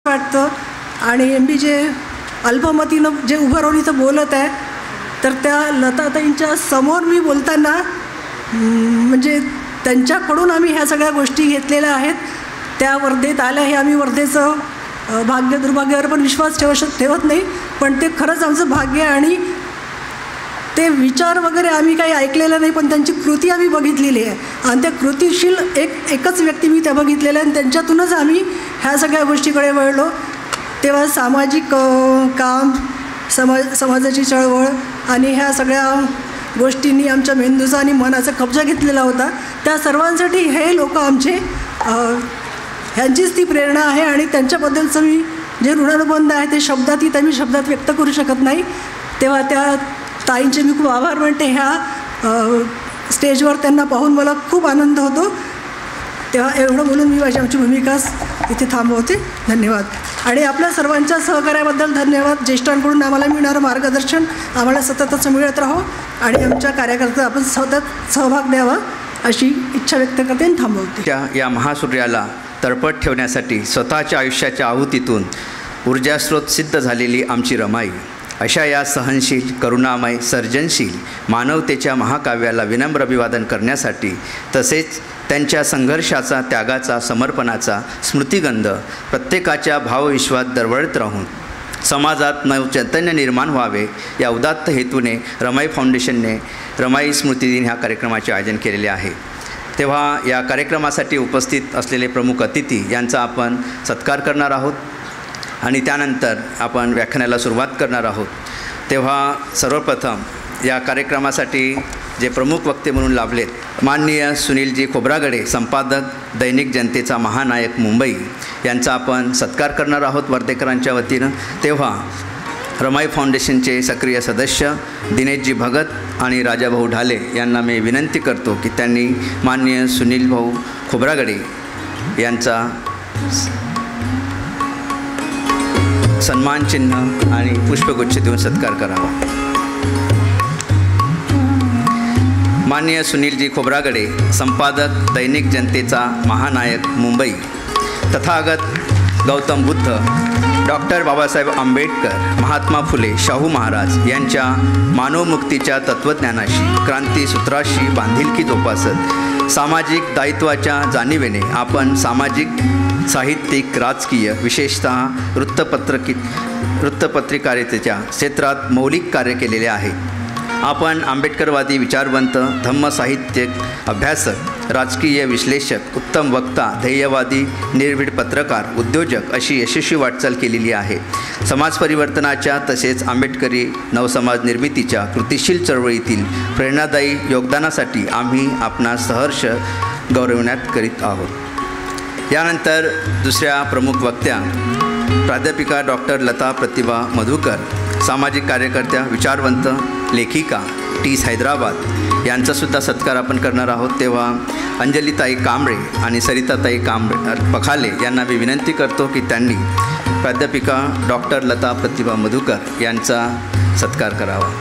वाटतं. आणि MB जे अल्पमतीनं जे उभं राहून इथं बोलत आहे, तर त्या लताताईंच्या समोर मी बोलताना म्हणजे त्यांच्याकडून आम्ही ह्या सगळ्या गोष्टी घेतलेल्या आहेत. त्या वर्धेत आल्या हे आम्ही वर्धेचं भाग्य दुर्भाग्यावर पण विश्वास ठेवत नाही, पण ते खरंच आमचं भाग्य आहे. आणि ते विचार वगैरे आम्ही काही ऐकलेलं नाही, पण त्यांची कृती आम्ही बघितलेली आहे. आणि त्या कृतीशील एकच व्यक्ती मी त्या बघितलेल्या आहे, आणि त्यांच्यातूनच आम्ही ह्या सगळ्या गोष्टीकडे वळलो. तेव्हा सामाजिक काम, समाजाची चळवळ आणि ह्या सगळ्या गोष्टींनी आमच्या मेंदूचा आणि मनाचा कब्जा घेतलेला होता. त्या सर्वांसाठी हे लोक आमचे ह्यांचीच ती प्रेरणा आहे. आणि त्यांच्याबद्दलचं मी जे ऋणानुबंध आहे ते मी शब्दात व्यक्त करू शकत नाही. तेव्हा त्या ताईंचे मी खूप आभार मानते. ह्या स्टेजवर त्यांना पाहून मला खूप आनंद होतो. तेव्हा एवढं बोलून मी आमची भूमिका इथे थांबवते. धन्यवाद. आणि आपल्या सर्वांच्या सहकार्याबद्दल धन्यवाद. ज्येष्ठांकडून आम्हाला मिळणारं मार्गदर्शन आम्हाला सततच मिळत राहो आणि आमच्या कार्यकर्त्यात आपण सतत सहभाग द्यावा अशी इच्छा व्यक्त करते आणि थांबवते. या महासूर्याला तळपत ठेवण्यासाठी स्वतःच्या आयुष्याच्या आहुतीतून ऊर्जास्रोत सिद्ध झालेली आमची रमाई, अशा या सहनशील, करुणामय, सर्जनशील मानवतेच्या महाकाव्याला विनम्र अभिवादन करण्यासाठी, तसेच त्यांच्या संघर्षाचा, त्यागाचा, समर्पणाचा स्मृतिगंध प्रत्येकाच्या भावविश्वात दरवळत राहून समाजात नवचैतन्य निर्माण व्हावे या उदात्त हेतूने रमाई फाउंडेशनने रमाई स्मृती दिन ह्या कार्यक्रमाचे आयोजन केलेले आहे. तेव्हा या कार्यक्रमासाठी उपस्थित असलेले प्रमुख अतिथी यांचा आपण सत्कार करणार आहोत आणि त्यानंतर आपण व्याख्यानाला सुरुवात करणार आहोत. तेव्हा सर्वप्रथम या कार्यक्रमासाठी जे प्रमुख वक्ते म्हणून लाभलेत, माननीय सुनीलजी खोब्रागडे, संपादक, दैनिक जनतेचा महानायक मुंबई, यांचा आपण सत्कार करणार आहोत वर्धेकरांच्या वतीनं. तेव्हा रमाई फाउंडेशनचे सक्रिय सदस्य दिनेशजी भगत आणि राजाभाऊ ढाले यांना मी विनंती करतो की त्यांनी माननीय सुनील भाऊ खोब्रागडे यांचा सन्मान चिन्ह आणि पुष्पगुच्छ देऊन सत्कार करावा. माननीय सुनीलजी खोब्रागडे, संपादक, दैनिक जनतेचा महानायक मुंबई, तथागत गौतम बुद्ध, डॉक्टर बाबासाहेब आंबेडकर, महात्मा फुले, शाहू महाराज यांच्या मानवमुक्तीच्या तत्त्वज्ञानाशी, क्रांतीसूत्राशी बांधिलकी जोपासत सामाजिक दायित्वाच्या जाणीवेने आपण सामाजिक, साहित्यिक, राजकीय, विशेषतः वृत्तपत्रिकारितेच्या क्षेत्रात मौलिक कार्य केलेले आहे. आपण आंबेडकरवादी विचारवंत, धम्मसाहित्यिक, अभ्यासक, राजकीय विश्लेषक, उत्तम वक्ता, ध्येयवादी, निर्भीड पत्रकार, उद्योजक अशी यशस्वी वाटचाल केलेली आहे. समाज परिवर्तनाच्या तसेच आंबेडकरी नवसमाज निर्मितीच्या कृतिशील चळवळीतील प्रेरणादायी योगदानासाठी आम्ही आपणास सहर्ष गौरवण्यात करीत आहोत. यानंतर दुसऱ्या प्रमुख वक्त्या प्राध्यापिका डॉक्टर लता प्रतिभा मधुकर, सामाजिक कार्यकर्त्या, विचारवंत, लेखिका, टीस हैदराबाद यांचासुद्धा सत्कार आपण करणार आहोत. तेव्हा अंजलीताई कांबळे आणि सरिताताई पखाले यांना मी विनंती करतो की त्यांनी प्राध्यापिका डॉक्टर लता प्रतिभा मधुकर यांचा सत्कार करावा.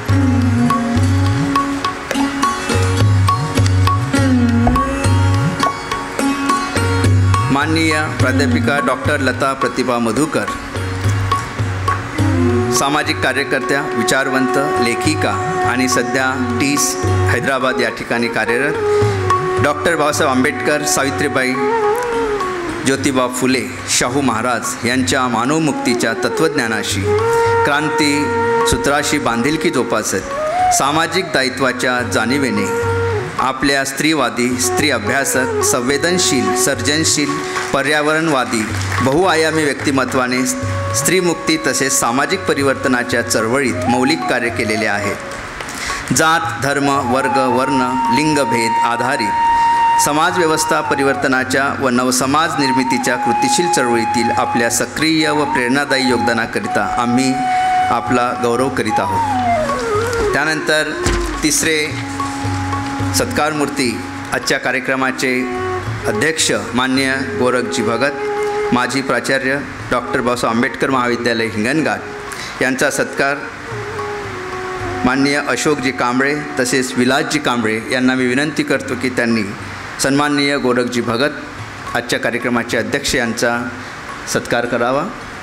माननीय प्राध्यापिका डॉक्टर लता प्रतिभा मधुकर, सामाजिक कार्यकर्त्या, विचारवंत, लेखिका आणि सध्या टीस हैदराबाद या ठिकाणी कार्यरत. डॉक्टर बाबासाहेब आंबेडकर, सावित्रीबाई, ज्योतिबा फुले, शाहू महाराज यांच्या मानवमुक्तीच्या तत्त्वज्ञानाशी, क्रांतीसूत्राशी बांधिलकी जोपासत सामाजिक दायित्वाच्या जाणीवेने आपल्या स्त्रीवादी, स्त्री अभ्यासक, संवेदनशील, सर्जनशील, पर्यावरणवादी, बहुआयामी व्यक्तिमत्वाने स्त्रीमुक्ती तसेच सामाजिक परिवर्तनाच्या चळवळीत मौलिक कार्य केलेले आहे. जात, धर्म, वर्ग, वर्ण, लिंगभेद आधारित समाजव्यवस्था परिवर्तनाच्या व नवसमाज निर्मितीच्या कृतिशील चळवळीतील आपल्या सक्रिय व प्रेरणादायी योगदानाकरिता आम्ही आपला गौरव करीत आहोत. त्यानंतर तिसरे सत्कारमूर्ती आजच्या कार्यक्रमाचे अध्यक्ष माननीय गोरखजी भगत, माजी प्राचार्य डॉक्टर बाबासाहेब आंबेडकर महाविद्यालय हिंगणघाट यांचा सत्कार माननीय अशोकजी कांबळे तसेच विलासजी कांबळे यांना मी विनंती करतो की त्यांनी सन्माननीय गोरखजी भगत आजच्या कार्यक्रमाचे अध्यक्ष यांचा सत्कार करावा.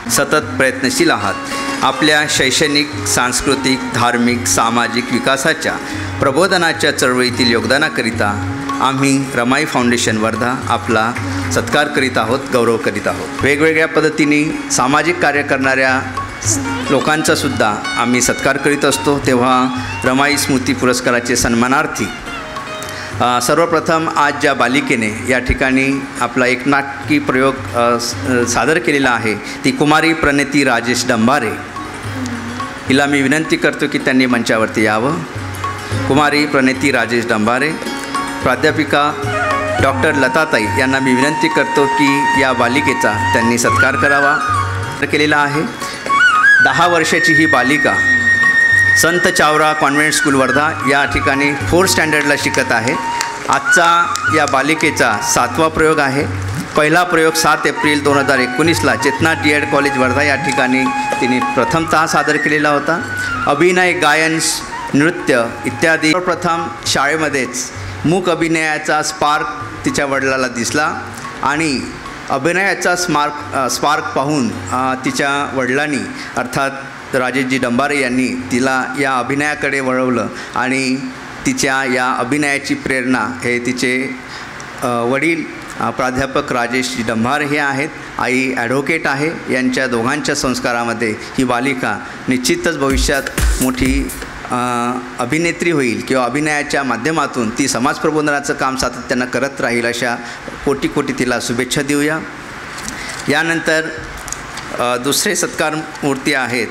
सतत प्रयत्नशील आहात। आपल्या शैक्षणिक, सांस्कृतिक, धार्मिक, सामाजिक विकासाच्या प्रबोधनाच्या चळवळीतील योगदानाकरिता आम्ही रमाई फाउंडेशन वर्धा आपला सत्कार करीत आहोत, गौरव करीत आहोत। वेगवेगळ्या पद्धतीने सामाजिक कार्य करणाऱ्या लोकांचासुद्धा आम्ही सत्कार करीत असतो। तेव्हा रमाई स्मृती पुरस्काराचे सन्मानार्थी सर्वप्रथम आज ज्या बालिकेने या ठिकाणी आपला एक नाटकी प्रयोग सादर केलेला आहे ती कुमारी प्रणती राजेश डंबारे। हिला मी विनंती करतो की त्यांनी मंचावरती यावं। कुमारी प्रणती राजेश डंबारे। प्राध्यापिका डॉक्टर लताताई यांना मी विनंती करतो की या बालिकेचा त्यांनी सत्कार करावा केलेला आहे। 10 वर्षाची ही बालिका संत चावरा कॉन्व्हेंट स्कूल वर्धा या ठिकाणी 4th स्टँडर्डला शिकत आहे। आजचा या बालिकेचा 7वा प्रयोग आहे। पहिला प्रयोग 7 एप्रिल 2019ला चेतना DED कॉलेज वर्धा या ठिकाणी तिने प्रथमतः सादर केलेला होता। अभिनय, गायन, नृत्य इत्यादी प्रथम शाळेमध्येच मूक अभिनयाचा स्पार्क तिच्या वडिलाला दिसला आणि अभिनयाचा स्पार्क पाहून तिच्या वडिलांनी अर्थात राजेशजी डंबारे यांनी तिला या अभिनयाकडे वळवलं आणि तिच्या या अभिनयाची प्रेरणा हे तिचे वडील प्राध्यापक राजेशजी डंबारे हे आहेत। आई ॲडव्होकेट आहे। यांच्या दोघांच्या संस्कारामध्ये ही बालिका निश्चितच भविष्यात मोठी अभिनेत्री होईल किंवा अभिनयाच्या माध्यमातून ती समाज प्रबोधनाचं काम सातत्यानं करत राहील अशा कोटी कोटी तिला शुभेच्छा देऊया। यानंतर दुसरे सत्कार मूर्ती आहेत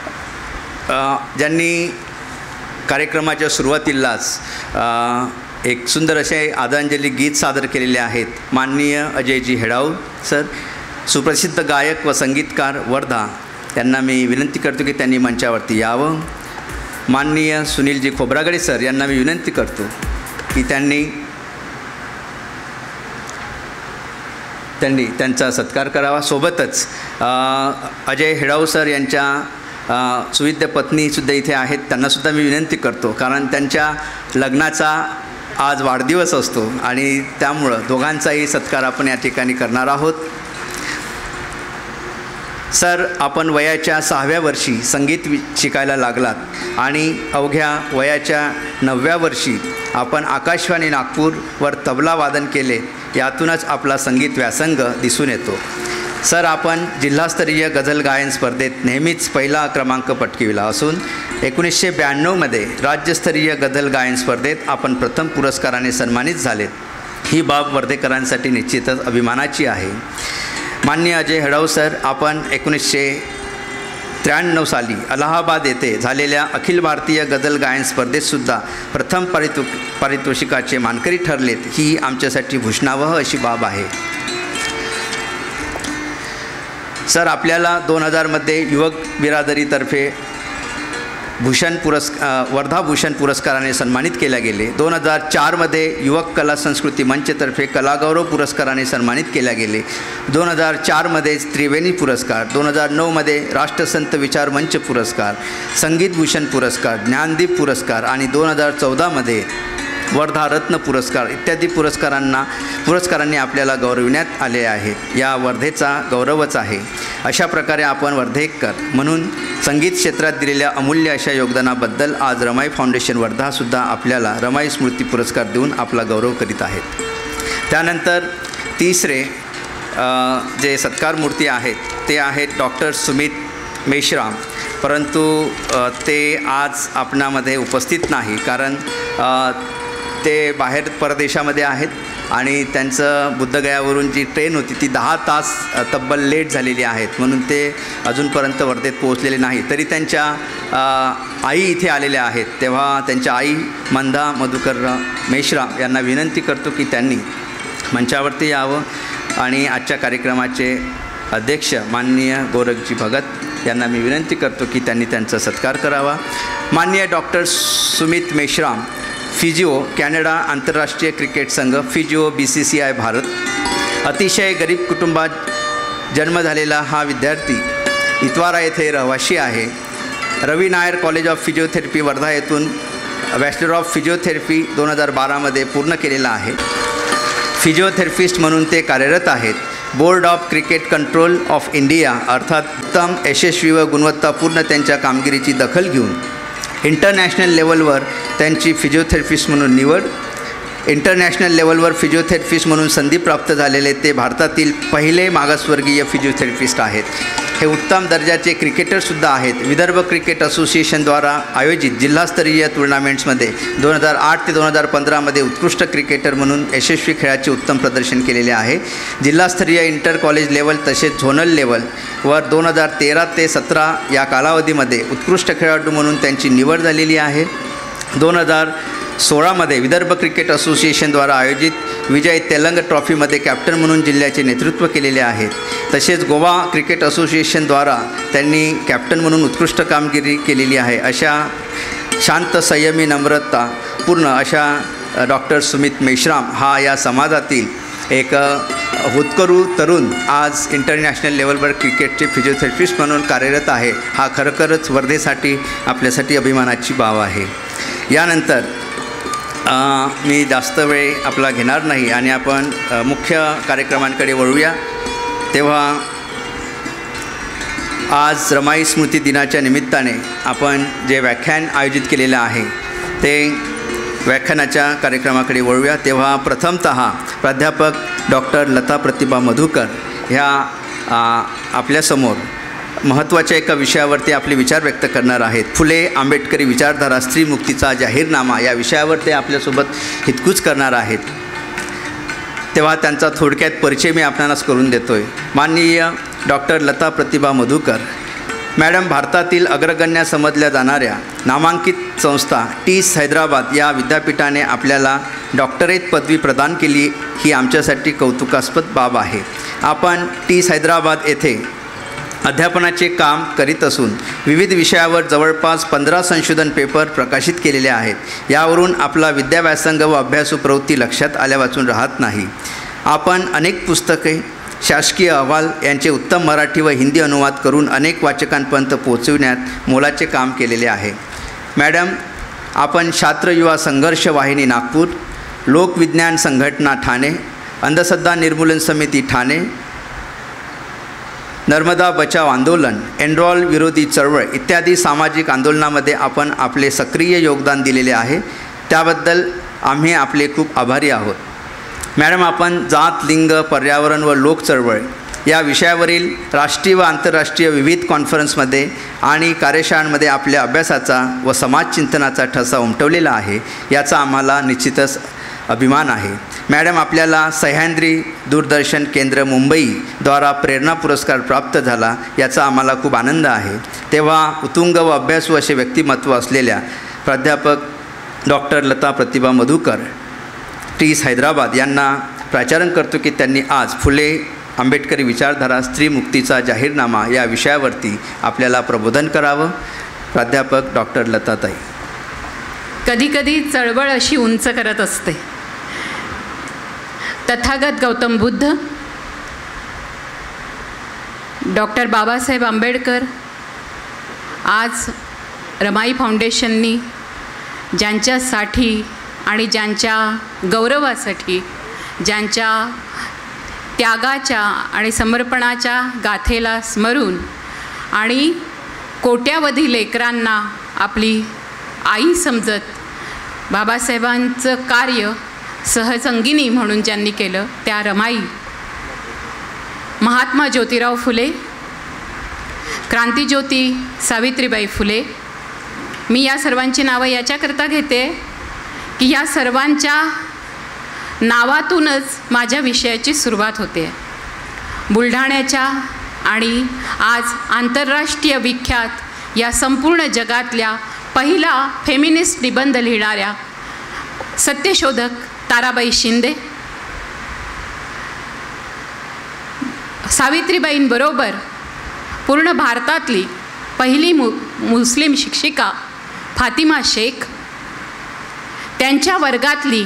ज्यांनी कार्यक्रमाच्या सुरुवातीलाच एक सुंदर असे आदरांजली गीत सादर केलेले आहेत। माननीय अजयजी हेडाऊ सर, सुप्रसिद्ध गायक व संगीतकार वर्धा, यांना मी विनंती करतो की त्यांनी मंचावरती यावं। माननीय सुनीलजी खोब्रागडे सर यांना मी विनंती करतो की त्यांनी त्यांचा सत्कार करावा। सोबतच अजय हेडाऊ सर यांच्या सुविद्य पत्नीसुद्धा इथे आहेत, त्यांनासुद्धा मी विनंती करतो कारण त्यांच्या लग्नाचा आज वाढदिवस असतो आणि त्यामुळं दोघांचाही सत्कार आपण या ठिकाणी करणार आहोत। सर, आपण वयाच्या 6व्या वर्षी संगीत शिकायला लागलात आणि अवघ्या वयाच्या 9व्या वर्षी आपण आकाशवाणी नागपूरवर तबला वादन केले। यातूनच आपला संगीत व्यासंग दिसून येतो। सर, आपण जिल्हास्तरीय गझल गायन स्पर्धेत नेहमीच पहिला क्रमांक पटकाविला असून 1992मध्ये राज्यस्तरीय गझल गायन स्पर्धेत आपण प्रथम पुरस्काराने सन्मानित झालेत। ही बाब वर्धेकरांसाठी निश्चितच अभिमानाची आहे। माननीय अजय हेडाऊ सर, आपण 1993 साली अलाहाबाद येथे झालेल्या अखिल भारतीय गझल गायन स्पर्धेतसुद्धा प्रथम पारितोषिकाचे मानकरी ठरलेत। ही आमच्यासाठी भूषणावह अशी बाब आहे। सर, आपल्याला 2000मध्ये युवक बिरादरीतर्फे वर्धा भूषण पुरस्काराने सन्मानित केल्या गेले। 2004मध्ये युवक कला संस्कृती मंचतर्फे कलागौरव पुरस्काराने सन्मानित केल्या गेले। 2004मध्ये त्रिवेणी पुरस्कार, 2009मध्ये राष्ट्रसंत विचार मंच पुरस्कार, संगीत भूषण पुरस्कार, ज्ञानदीप पुरस्कार आणि 2014मध्ये वर्धा रत्न पुरस्कार इत्यादी पुरस्कारांनी आपल्याला गौरविण्यात आले आहे। या वर्धेचा गौरवच आहे। अशा प्रकारे आपण वर्धेकर म्हणून संगीत क्षेत्रात दिलेल्या अमूल्य अशा योगदानाबद्दल आज रमाई फाउंडेशन वर्धासुद्धा आपल्याला रमाई स्मृती पुरस्कार देऊन आपला गौरव करीत आहेत। त्यानंतर तिसरे जे सत्कार मूर्ती आहेत ते आहेत डॉक्टर सुमित मेश्राम, परंतु ते आज आपणामध्ये उपस्थित नाही कारण ते बाहेर परदेशामध्ये आहेत आणि त्यांचं बुद्धगयावरून जी ट्रेन होती ती 10 तास तब्बल लेट झालेली आहेत, म्हणून ते अजूनपर्यंत वर्धेत पोहोचलेले नाही। तरी त्यांच्या आई इथे आलेल्या आहेत, तेव्हा त्यांच्या आई मंदा मधुकर मेश्राम यांना विनंती करतो की त्यांनी मंचावरती यावं आणि आजच्या कार्यक्रमाचे अध्यक्ष माननीय गोरखजी भगत यांना मी विनंती करतो की त्यांनी त्यांचा सत्कार करावा। माननीय doctor Sumit Meshram, physio, Canada आंतरराष्ट्रीय क्रिकेट संघ, फिजिओ, BCCI भारत। अतिशय गरीब कुटुंबात जन्म झालेला हा विद्यार्थी इतवारा येथे रहिवासी आहे। Ravi Nair college of physiotherapy Wardha येथून बॅचलर ऑफ फिजिओथेरपी 2012मध्ये पूर्ण केलेला आहे। फिजिओथेरपिस्ट म्हणून ते कार्यरत आहेत। Board of cricket control of India अर्थात उत्तम यशस्वी व गुणवत्तापूर्ण त्यांच्या कामगिरीची दखल घेऊन इंटरनॅशनल लेवलवर त्यांची फिजिओथेरपिस्ट म्हणून निवड. इंटरनॅशनल लेवलवर फिजिओथेरपिस्ट म्हणून संधी प्राप्त झालेले ते भारतातील पहिले मागासवर्गीय फिजिओथेरपिस्ट आहेत. हे उत्तम दर्जाचे क्रिकेटरसुद्धा आहेत. विदर्भ क्रिकेट असोसिएशनद्वारा आयोजित जिल्हास्तरीय टुर्नामेंट्समध्ये 2008 ते 2015मध्ये उत्कृष्ट क्रिकेटर म्हणून यशस्वी खेळाचे उत्तम प्रदर्शन केलेले आहे. जिल्हास्तरीय इंटर कॉलेज लेवल तसेच झोनल लेवलवर 2013 ते 2017 या कालावधीमध्ये उत्कृष्ट खेळाडू म्हणून त्यांची निवड झालेली आहे. 2016मध्ये विदर्भ क्रिकेट असोसिएशनद्वारा आयोजित विजय तेलंग ट्रॉफीमध्ये कॅप्टन म्हणून जिल्ह्याचे नेतृत्व केलेले आहे. तसेच गोवा क्रिकेट असोसिएशनद्वारा त्यांनी कॅप्टन म्हणून उत्कृष्ट कामगिरी केलेली आहे. अशा शांत संयमी नम्रता पूर्ण अशा डॉक्टर सुमित मेश्राम हा या समाजातील एक होतकरू तरुण आज इंटरनॅशनल लेवलवर क्रिकेटचे फिजिओथेरपिस्ट म्हणून कार्यरत आहे. हा खरोखरच वर्धेसाठी आपल्यासाठी अभिमानाची बाब आहे. यानंतर मी जास्त वेळ आपला घेणार नाही आणि आपण मुख्य कार्यक्रमांकडे वळूया. तेव्हा आज रमाई स्मृती दिनाच्या निमित्ताने आपण जे व्याख्यान आयोजित केलेलं आहे ते व्याख्यानाच्या कार्यक्रमाकडे वळूया. तेव्हा प्रथमतः प्राध्यापक डॉक्टर लता प्रतिभा मधुकर ह्या आपल्यासमोर महत्त्वाच्या एका विषयावरती आपले विचार व्यक्त करणार आहेत. फुले आंबेडकरी विचारधारा स्त्री मुक्तीचा जाहीरनामा या विषयावर ते आपल्यासोबत हितकूच करणार आहेत. तेव्हा त्यांचा थोडक्यात परिचय मी आपणास करून देतो आहे. माननीय डॉक्टर लता प्रतिभा मधुकर मॅडम भारतातील अग्रगण्य समजल्या जाणाऱ्या नामांकित संस्था टीस हैदराबाद या विद्यापीठाने आपल्याला डॉक्टरेट पदवी प्रदान केली ही आमच्यासाठी कौतुकास्पद बाब आहे. आपण टीस हैदराबाद येथे अध्यापनाचे काम करीत असून विविध विषयावर जवळपास 15 संशोधन पेपर प्रकाशित केलेले आहेत. यावरून आपला विद्याव्यासंग व अभ्यासू प्रवृत्ती लक्षात आल्या वाचून राहत नाही. आपण अनेक पुस्तके शासकीय अहवाल यांचे उत्तम मराठी व हिंदी अनुवाद करून अनेक वाचकांपर्यंत पोहोचविण्यात मोलाचे काम केलेले आहे. मॅडम आपण छात्र युवा संघर्ष वाहिनी नागपूर, लोकविज्ञान संघटना ठाणे, अंधश्रद्धा निर्मूलन समिती ठाणे, नर्मदा बचाव आंदोलन, एनरॉल विरोधी चळवळ इत्यादी सामाजिक आंदोलनामध्ये आपण आपले सक्रिय योगदान दिलेले आहे. त्याबद्दल आम्ही आपले खूप आभारी आहोत. मॅडम आपण जात, लिंग, पर्यावरण व लोक चळवळ या विषयावरील राष्ट्रीय व आंतरराष्ट्रीय विविध कॉन्फरन्समध्ये आणि कार्यशाळांमध्ये आपल्या अभ्यासाचा व समाजचिंतनाचा ठसा उमटवलेला आहे. याचा आम्हाला निश्चितच अभिमान आहे. मॅडम आपल्याला सह्याद्री दूरदर्शन केंद्र मुंबईद्वारा प्रेरणा पुरस्कार प्राप्त झाला याचा आम्हाला खूप आनंद आहे. तेव्हा उत्तुंग व अभ्यासू असे व्यक्तिमत्व असलेल्या प्राध्यापक डॉक्टर लता प्रतिभा मधुकर टीस हैदराबाद यांना प्राचारण करतो की त्यांनी आज फुले आंबेडकरी विचारधारा स्त्री मुक्तीचा जाहीरनामा या विषयावरती आपल्याला प्रबोधन करावं. प्राध्यापक डॉक्टर लताताई. कधीकधी चळवळ अशी उंच करत असते. तथागत गौतम बुद्ध, डॉक्टर बाबासाहेब आंबेडकर आज रमाई फाउंडेशननी ज्यांच्यासाठी आणि ज्यांच्या गौरवासाठी, ज्यांच्या त्यागाच्या आणि समर्पणाच्या गाथेला स्मरून आणि कोट्यावधी लेकरांना आपली आई समजत बाबासाहेबांचं कार्य सहसंगिनी म्हणून ज्यांनी केलं त्या रमाई, महात्मा ज्योतिराव फुले, क्रांतिज्योती सावित्रीबाई फुले. मी या सर्वांची नावं याच्याकरता घेते की या सर्वांच्या नावातूनच माझ्या विषयाची सुरुवात होते. बुलढाण्याच्या आणि आज आंतरराष्ट्रीय विख्यात या संपूर्ण जगातल्या पहिला फेमिनिस्ट निबंध लिहिणाऱ्या सत्यशोधक ताराबाई शिंदे, सावित्रीबाईंबरोबर पूर्ण भारतातली पहिली मुस्लिम शिक्षिका फातिमा शेख, त्यांच्या वर्गातली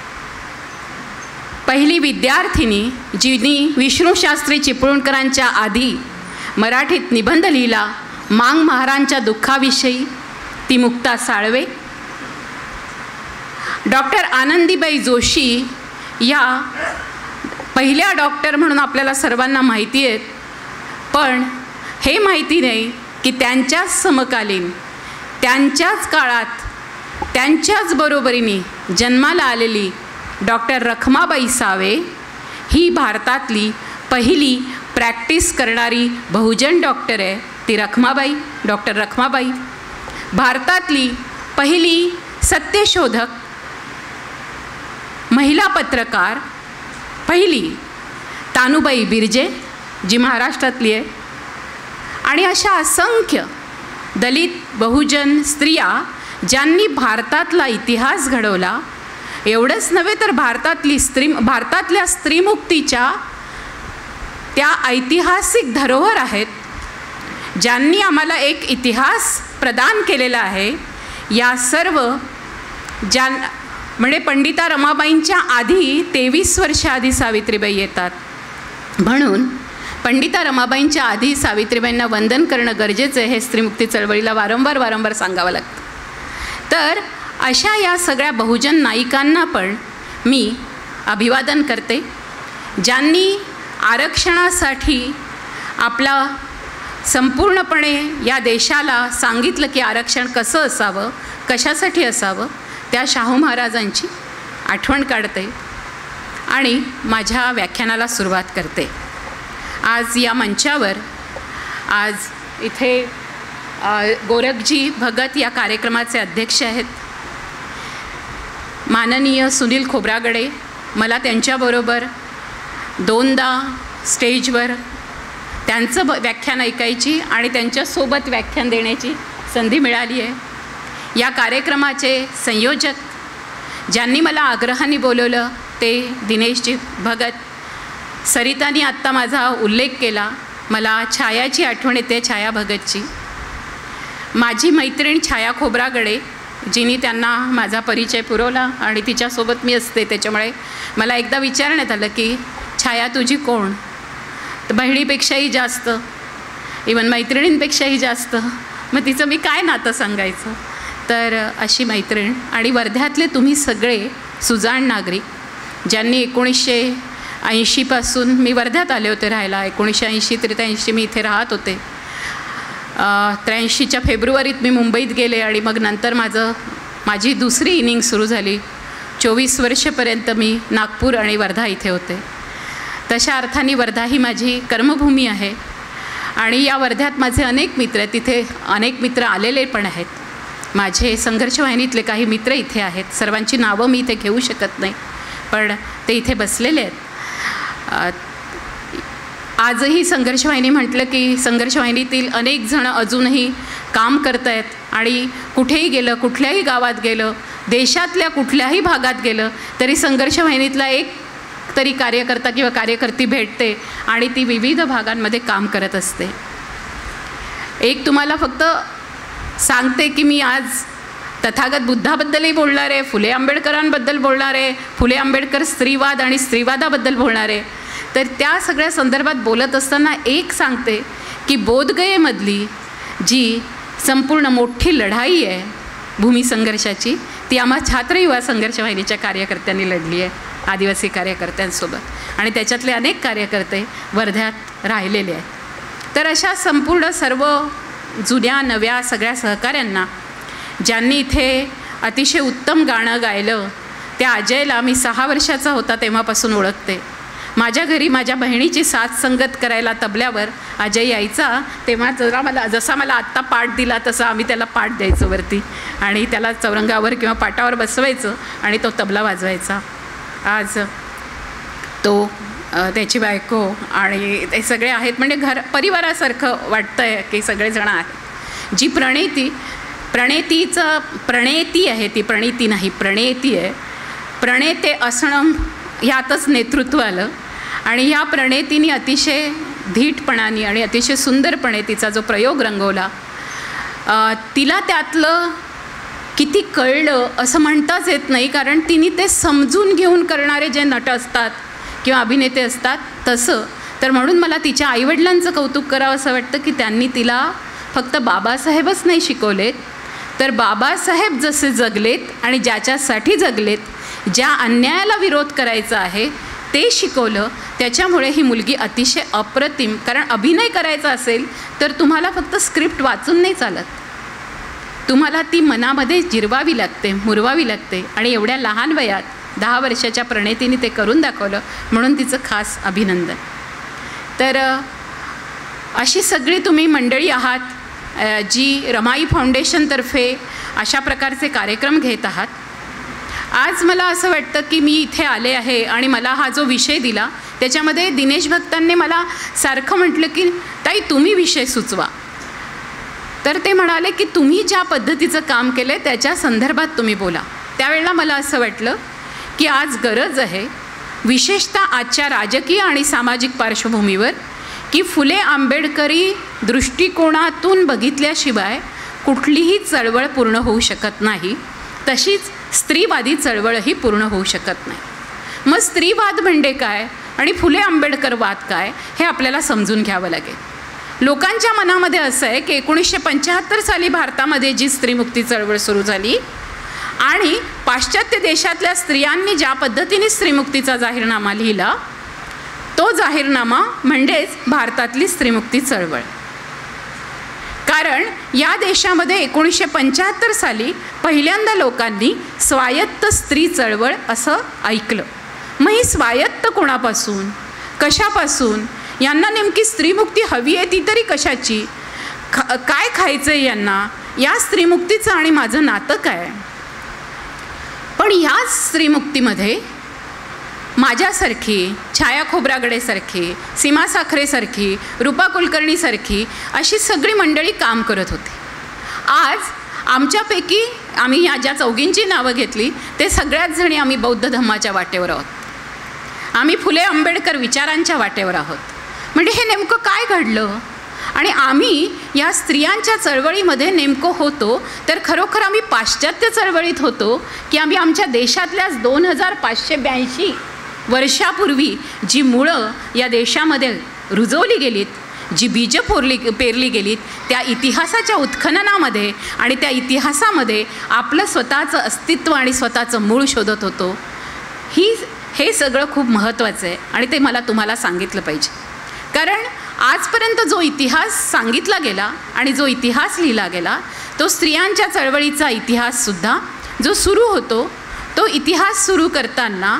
पहिली विद्यार्थिनी जिनी विष्णुशास्त्री चिपळूणकरांच्या आधी मराठीत निबंध लिहिला मांग महारांच्या दुःखाविषयी, ती मुक्ता साळवे. डॉक्टर आनंदीबाई जोशी या पहिल्या डॉक्टर म्हणून आपल्याला सर्वांना माहिती आहेत, पण हे माहिती नाही की त्यांच्याच समकालीन, त्यांच्याच काळात, त्यांच्याच बरोबरीने जन्माला आलेली डॉक्टर रखमाबाई सावे ही भारतातली पहिली प्रॅक्टिस करणारी बहुजन डॉक्टर आहे. ती रखमाबाई, डॉक्टर रखमाबाई. भारतातली पहिली सत्यशोधक महिला पत्रकार पहिली तानुबाई बिर्जे, जी महाराष्ट्रातली आहे. आणि अशा असंख्य दलित बहुजन स्त्रिया ज्यांनी भारतातला इतिहास घडवला. एवढंच नव्हे तर भारतातल्या स्त्रीमुक्तीच्या त्या ऐतिहासिक धरोहर आहेत, ज्यांनी आम्हाला एक इतिहास प्रदान केलेला आहे. या सर्व म्हणजे पंडिता रमाबाईंच्या आधी 23 वर्ष आधी सावित्रीबाई येतात. म्हणून पंडिता रमाबाईंच्या आधी सावित्रीबाईंना वंदन करणं गरजेचं आहे, हे स्त्रीमुक्ती चळवळीला वारंवार सांगावं लागतं. तर अशा या सगळ्या बहुजन नायिकांना पण मी अभिवादन करते, ज्यांनी आरक्षणासाठी आपला संपूर्णपणे या देशाला सांगितलं की आरक्षण कसं असावं, कशासाठी असावं. त्या शाहू महाराजांची आठवण काढते आणि माझ्या व्याख्यानाला सुरुवात करते. आज या मंचावर इथे गोरखजी भगत या कार्यक्रमाचे अध्यक्ष आहेत, माननीय सुनील खोब्रागडे. मला त्यांच्याबरोबर 2दा स्टेजवर त्यांचं व्याख्यान ऐकायची आणि त्यांच्यासोबत व्याख्यान देण्याची संधी मिळाली आहे. या कार्यक्रमाचे संयोजक ज्यांनी मला आग्रहाने बोलवलं ते दिनेशजी भगत. सरितानी आत्ता माझा उल्लेख केला, मला छायाची आठवण येते, छाया भगतची. माझी मैत्रीण छाया खोब्रागडे, जिने त्यांना माझा परिचय पुरवला आणि तिच्यासोबत मी असते, त्याच्यामुळे मला एकदा विचारण्यात आलं की छाया तुझी कोण? तर बहिणीपेक्षाही जास्त, इवन मैत्रिणींपेक्षाही जास्त. मग तिचं मी काय नातं सांगायचं. तर अशी मैत्रीण. आणि वर्ध्यातले तुम्ही सगळे सुजाण नागरिक, ज्यांनी 1980पासून मी वर्ध्यात आले होते राहायला. 1980-83 मी इथे राहत होते. 83च्या फेब्रुवारीत मी मुंबईत गेले आणि मग नंतर माझी दुसरी इनिंग सुरू झाली. 24 वर्षपर्यंत मी नागपूर आणि वर्धा इथे होते. तशा अर्थाने वर्धा ही माझी कर्मभूमी आहे. आणि या वर्ध्यात माझे अनेक मित्र आहेत, तिथे अनेक मित्र आलेले पण आहेत. माझे संघर्ष वाहिनीतले काही मित्र इथे आहेत. सर्वांची नावं मी इथे घेऊ शकत नाही, पण ते इथे बसलेले आहेत. आजही संघर्ष वाहिनी म्हटलं की संघर्ष वाहिनीतील अनेक जण अजूनही काम करत आहेत. आणि कुठेही गेलं, कुठल्याही गावात गेलं, देशातल्या कुठल्याही भागात गेलं तरी संघर्ष वाहिनीतला एक तरी कार्यकर्ता किंवा कार्यकर्ती भेटते आणि ती विविध भागांमध्ये काम करत असते. एक तुम्हाला फक्त सांगते की मी आज तथागत बुद्धाबद्दलही बोलणार आहे, फुले आंबेडकरांबद्दल बोलणार आहे, फुले आंबेडकर स्त्रीवाद आणि स्त्रीवादाबद्दल बोलणार आहे. तर त्या सगळ्या संदर्भात बोलत असताना एक सांगते की बोधगयेमधली जी संपूर्ण मोठी लढाई आहे भूमी संघर्षाची, ती आम्हा छात्र युवा संघर्ष वाहिनीच्या कार्यकर्त्यांनी लढली आहे, आदिवासी कार्यकर्त्यांसोबत. आणि त्याच्यातले अनेक कार्यकर्ते वर्ध्यात राहिलेले आहेत. तर अशा संपूर्ण सर्व जुन्या नव्या सगळ्या सहकाऱ्यांना, ज्यांनी इथे अतिशय उत्तम गाणं गायलं, त्या अजयला मी 6 वर्षाचा होता तेव्हापासून ओळखते. माझ्या घरी माझ्या बहिणीची साथ संगत करायला तबल्यावर अजय यायचा. तेव्हा जसा मला आत्ता पाठ दिला तसा आम्ही त्याला पाठ द्यायचो वरती आणि त्याला चौरंगावर किंवा पाटावर बसवायचं आणि तो तबला वाजवायचा. आज तो त्याची बायको आणि ते सगळे आहेत, म्हणजे परिवारासारखं वाटतं आहे की सगळेजण आहेत. जी प्रणेती आहे, ती प्रणिती नाही, प्रणेती आहे. प्रणेते असणं ह्यातच नेतृत्व आलं आणि ह्या प्रणेतीने अतिशय धीटपणाने आणि अतिशय सुंदरपणे तिचा जो प्रयोग रंगवला, तिला त्यातलं किती कळलं असं म्हणताच येत नाही, कारण तिने ते समजून घेऊन करणारे जे नट असतात किंवा अभिनेते असतात तसं. तर म्हणून मला तिच्या आईवडिलांचं कौतुक करावं असं वाटतं की त्यांनी तिला फक्त बाबासाहेबच नाही शिकवलेत, तर बाबासाहेब जसे जगलेत आणि ज्याच्यासाठी जगलेत, ज्या अन्यायाला विरोध करायचा आहे ते शिकवलं. त्याच्यामुळे ही मुलगी अतिशय अप्रतिम, कारण अभिनय करायचा असेल तर तुम्हाला फक्त स्क्रिप्ट वाचून नाही चालत, तुम्हाला ती मनामध्ये जिरवावी लागते, मुरवावी लागते. आणि एवढ्या लहान वयात 10 वर्षाच्या प्रणेतीने ते करून दाखवलं, म्हणून तिचं खास अभिनंदन. तर अशी सगळी तुम्ही मंडळी आहात जी रमाई फाउंडेशनतर्फे अशा प्रकारचे कार्यक्रम घेत आहात. आज मला असं वाटतं की मी इथे आले आहे आणि मला हा जो विषय दिला त्याच्यामध्ये दिनेश भक्तांनी मला सारखं म्हटलं की ताई तुम्ही विषय सुचवा. तर ते म्हणाले की तुम्ही ज्या पद्धतीचं काम केलं आहे त्याच्या संदर्भात तुम्ही बोला. त्यावेळेला मला असं वाटलं की आज गरज आहे, विशेषतः आजच्या राजकीय आणि सामाजिक पार्श्वभूमीवर, की फुले आंबेडकरी दृष्टिकोनातून बघितल्याशिवाय कुठलीही चळवळ पूर्ण होऊ शकत नाही. तशीच स्त्रीवादी चळवळही पूर्ण होऊ शकत नाही. मग स्त्रीवाद म्हणजे काय आणि फुले आंबेडकरवाद काय हे आपल्याला समजून घ्यावं लागेल. लोकांच्या मनामध्ये असं आहे की 1975 साली भारतामध्ये जी स्त्रीमुक्ती चळवळ सुरू झाली आणि पाश्चात्य देशातल्या स्त्रियांनी ज्या पद्धतीने स्त्रीमुक्तीचा जाहीरनामा लिहिला, तो जाहीरनामा म्हणजेच भारतातली स्त्रीमुक्ती चळवळ. कारण या देशामध्ये 1975 साली पहिल्यांदा लोकांनी स्वायत्त स्त्री चळवळ असं ऐकलं. मग ही स्वायत्त कोणापासून, कशापासून, यांना नेमकी स्त्रीमुक्ती हवी आहे ती तरी कशाची, काय खायचं आहे यांना, या स्त्रीमुक्तीचं आणि माझं नातं काय. पण या स्त्रीमुक्तीमध्ये माझ्यासारखी, छाया खोब्रागडेसारखी, सीमा साखरेसारखी, रूपा कुलकर्णीसारखी अशी सगळी मंडळी काम करत होती. आज आमच्यापैकी आम्ही या ज्या चौघींची नावं घेतली ते सगळ्याच जणी आम्ही बौद्ध धम्माच्या वाटेवर आहोत, आम्ही फुले आंबेडकर विचारांच्या वाटेवर आहोत. म्हणजे हे नेमकं काय घडलं आणि आम्ही या स्त्रियांच्या चळवळीमध्ये नेमकं होतो तर खरोखर आम्ही पाश्चात्य चळवळीत होतो की आम्ही आमच्या देशातल्याच 2582 वर्षापूर्वी जी मुळं या देशामध्ये रुजवली गेलीत, जी बीजं पेरली गेलीत, त्या इतिहासाच्या उत्खननामध्ये आणि त्या इतिहासामध्ये आपलं स्वतःचं अस्तित्व आणि स्वतःचं मूळ शोधत होतो. हे सगळं खूप महत्त्वाचं आहे आणि ते मला तुम्हाला सांगितलं पाहिजे. कारण आजपर्यंत जो इतिहास सांगितला गेला आणि जो इतिहास लिहिला गेला तो स्त्रियांच्या चळवळीचा इतिहाससुद्धा जो सुरू होतो, तो इतिहास सुरू करताना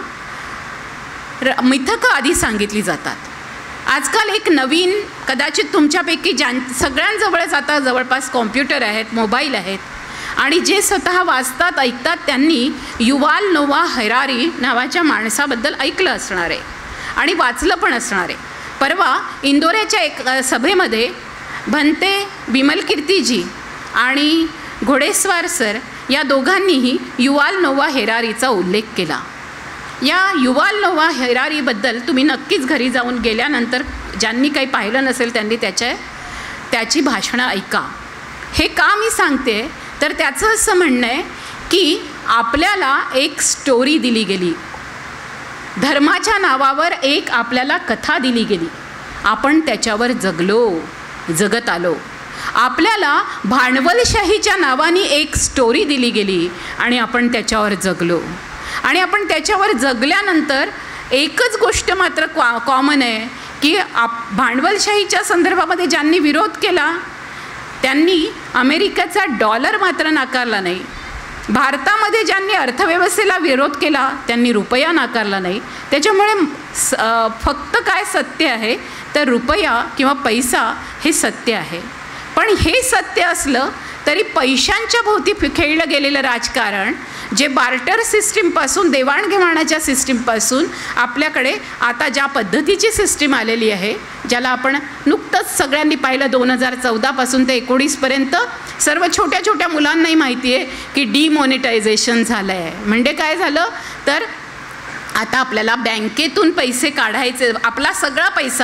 मिथकं आधी सांगितली जातात. आजकाल एक नवीन, कदाचित तुमच्यापैकी सगळ्यांजवळच आता जवळपास कॉम्प्युटर आहेत, मोबाईल आहेत आणि जे स्वतः वाचतात ऐकतात त्यांनी युवाल नोवा हरारी नावाच्या माणसाबद्दल ऐकलं असणार आहे आणि वाचलं पण असणार आहे. परवा इंदोऱ्याच्या एक सभेमध्ये भंते बिमलकीर्तीजी आणि घोडेस्वार सर या दोघांनीही युवाल नोवा हरारीचा उल्लेख केला. या युवाल नोवा हरारीबद्दल तुम्ही नक्कीच घरी जाऊन गेल्यानंतर ज्यांनी काही पाहिलं नसेल त्यांनी त्याची भाषणं ऐका. हे का मी सांगते तर त्याचं असं म्हणणं आहे की आपल्याला एक स्टोरी दिली गेली, धर्माच्या नावावर एक आपल्याला कथा दिली गेली, आपण त्याच्यावर जगत आलो. आपल्याला भांडवलशाहीच्या नावाने एक स्टोरी दिली गेली आणि आपण त्याच्यावर जगलो. आणि आपण त्याच्यावर जगल्यानंतर एकच गोष्ट मात्र कॉमन आहे की भांडवलशाहीच्या संदर्भामध्ये ज्यांनी विरोध केला त्यांनी अमेरिकेचा डॉलर मात्र नाकारला नाही. भारतामध्ये ज्यांनी अर्थव्यवस्थेला विरोध केला त्यांनी रुपया नाकारला नाही. त्याच्यामुळे फक्त काय सत्य आहे तर रुपया किंवा पैसा हे सत्य आहे. पण हे सत्य असलं तरी पैशांच्या भोवती खेळलं गेलेलं राजकारण, जे बार्टर सिस्टीमपासून, देवाणघेवाणाच्या सिस्टीमपासून आपल्याकडे आता ज्या पद्धतीची सिस्टीम आलेली आहे, ज्याला आपण नुकतंच सगळ्यांनी पाहिलं 2014 ते 19पर्यंत सर्व छोट्या छोट्या मुलांनाही माहिती आहे की डिमॉनिटायझेशन झालं आहे. म्हणजे काय झालं तर आता आपल्याला बँकेतून पैसे काढायचे, आपला सगळा पैसा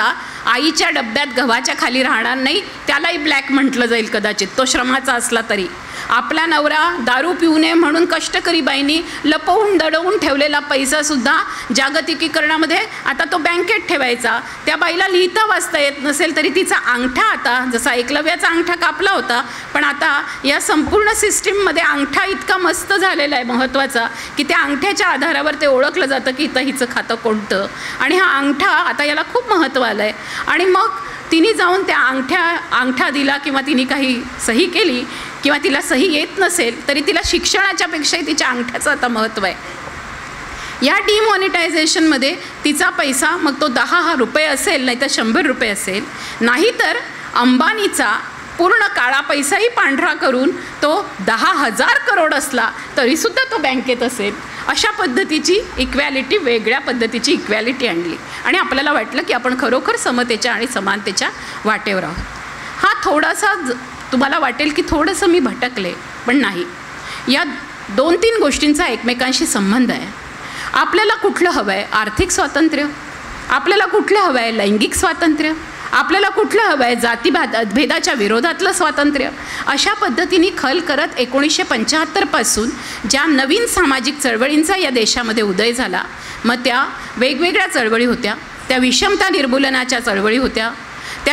आईच्या डब्यात गव्हाच्या खाली राहणार नाही, त्यालाही ब्लॅक म्हटलं जाईल कदाचित, तो श्रमाचा असला तरी. आपला नवरा दारू पिऊ नये म्हणून कष्टकरी बाईंनी लपवून दडवून ठेवलेला पैसासुद्धा जागतिकीकरणामध्ये आता तो बँकेत ठेवायचा. त्या बाईला लिहिता वाचता येत नसेल तरी तिचा अंगठा, आता जसा एकलव्याचा अंगठा कापला होता, पण आता या संपूर्ण सिस्टीममध्ये अंगठा इतका मस्त झालेला आहे महत्त्वाचा, की त्या अंगठ्याच्या आधारावर ते ओळखलं जातं की इथं हिचं खातं कोणतं. आणि हा अंगठा आता याला खूप महत्त्व आलं आहे. आणि मग तिने जाऊन त्या अंगठा दिला किंवा तिने काही सही केली किंवा तिला सही येत नसेल तरी तिला शिक्षणाच्या पेक्षाही तिच्या अंगठ्याचं आता महत्त्व आहे. या डिमॉनिटायझेशनमध्ये तिचा पैसा मग तो 10 रुपये असेल, नाही तर 100 रुपये असेल, नाहीतर अंबानीचा पूर्ण काळा पैसाही पांढरा करून तो 10,000 करोड असला तरीसुद्धा तो बँकेत असेल. अशा पद्धतीची इक्वॅलिटी, वेगळ्या पद्धतीची इक्वॅलिटी आणली आणि आपल्याला वाटलं की आपण खरोखर समतेच्या आणि समानतेच्या वाटेवर आहोत. हा थोडासा तुम्हाला वाटेल की थोडंसं मी भटकले, पण नाही. या 2-3 गोष्टींचा एकमेकांशी संबंध आहे. आपल्याला कुठलं हवं आहे? आर्थिक स्वातंत्र्य. आपल्याला कुठलं हवं आहे? लैंगिक स्वातंत्र्य. आपल्याला कुठलं हवं आहे? जातीभेदाच्या विरोधातलं स्वातंत्र्य. अशा पद्धतीने खल करत 1975पासून ज्या नवीन सामाजिक चळवळींचा या देशामध्ये उदय झाला, मग त्या वेगवेगळ्या चळवळी होत्या. त्या विषमता निर्मूलनाच्या चळवळी होत्या, त्या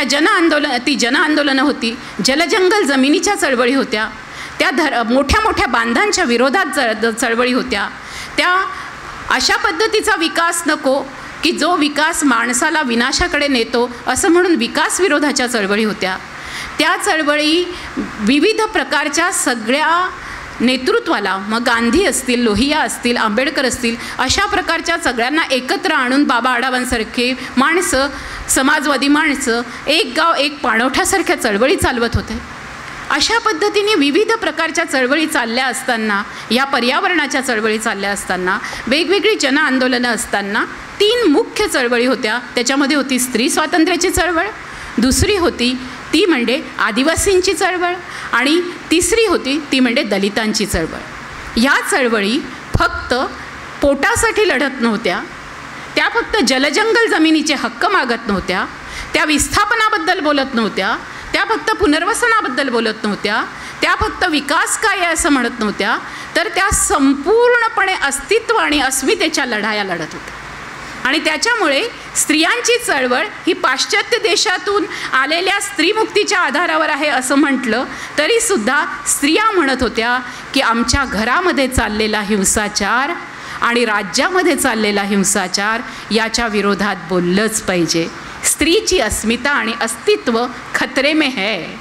जनआंदोलनं होती, जलजंगल जमिनीच्या चळवळी होत्या, त्या मोठ्या मोठ्या बांधांच्या विरोधात चळवळी होत्या. त्या अशा पद्धतीचा विकास नको की जो विकास माणसाला विनाशाकडे नेतो असं म्हणून विकास विरोधाच्या चळवळी होत्या. त्या चळवळी विविध प्रकारच्या सगळ्या नेतृत्वाला, मग गांधी असतील, लोहिया असतील, आंबेडकर असतील, अशा प्रकारच्या सगळ्यांना एकत्र आणून बाबा आढावांसारखे माणसं, समाजवादी माणसं, एक गाव एक पाणवठ्यासारख्या चळवळी चालवत होते. अशा पद्धतीने विविध प्रकारच्या चळवळी चालल्या असताना, या पर्यावरणाच्या चळवळी चालल्या असताना, वेगवेगळी जनआंदोलनं असताना 3 मुख्य चळवळी होत्या. त्याच्यामध्ये होती स्त्री स्वातंत्र्याची चळवळ, दुसरी होती ती म्हणजे आदिवासींची चळवळ आणि तिसरी होती ती म्हणजे दलितांची चळवळ. या चळवळी फक्त पोटासाठी लढत नव्हत्या, त्या फक्त जलजंगल जमिनीचे हक्क मागत नव्हत्या, त्या विस्थापनाबद्दल बोलत नव्हत्या, त्या फक्त पुनर्वसनाबद्दल बोलत नव्हत्या, त्या फक्त विकास काय आहे असं म्हणत नव्हत्या, तर त्या संपूर्णपणे अस्तित्व आणि अस्मितेच्या लढाया लढत होत्या. आणि त्याच्यामुळे स्त्रियांची चळवळ ही पाश्चात्य देशातून आलेल्या स्त्रीमुक्तीच्या आधारावर आहे असं म्हटलं तरीसुद्धा स्त्रिया म्हणत होत्या की आमच्या घरामध्ये चाललेला हिंसाचार आणि राज्यामध्ये चाललेला हिंसाचार याच्या विरोधात बोललंच पाहिजे. स्त्रीची अस्मिता आणि अस्तित्व खतरे में है.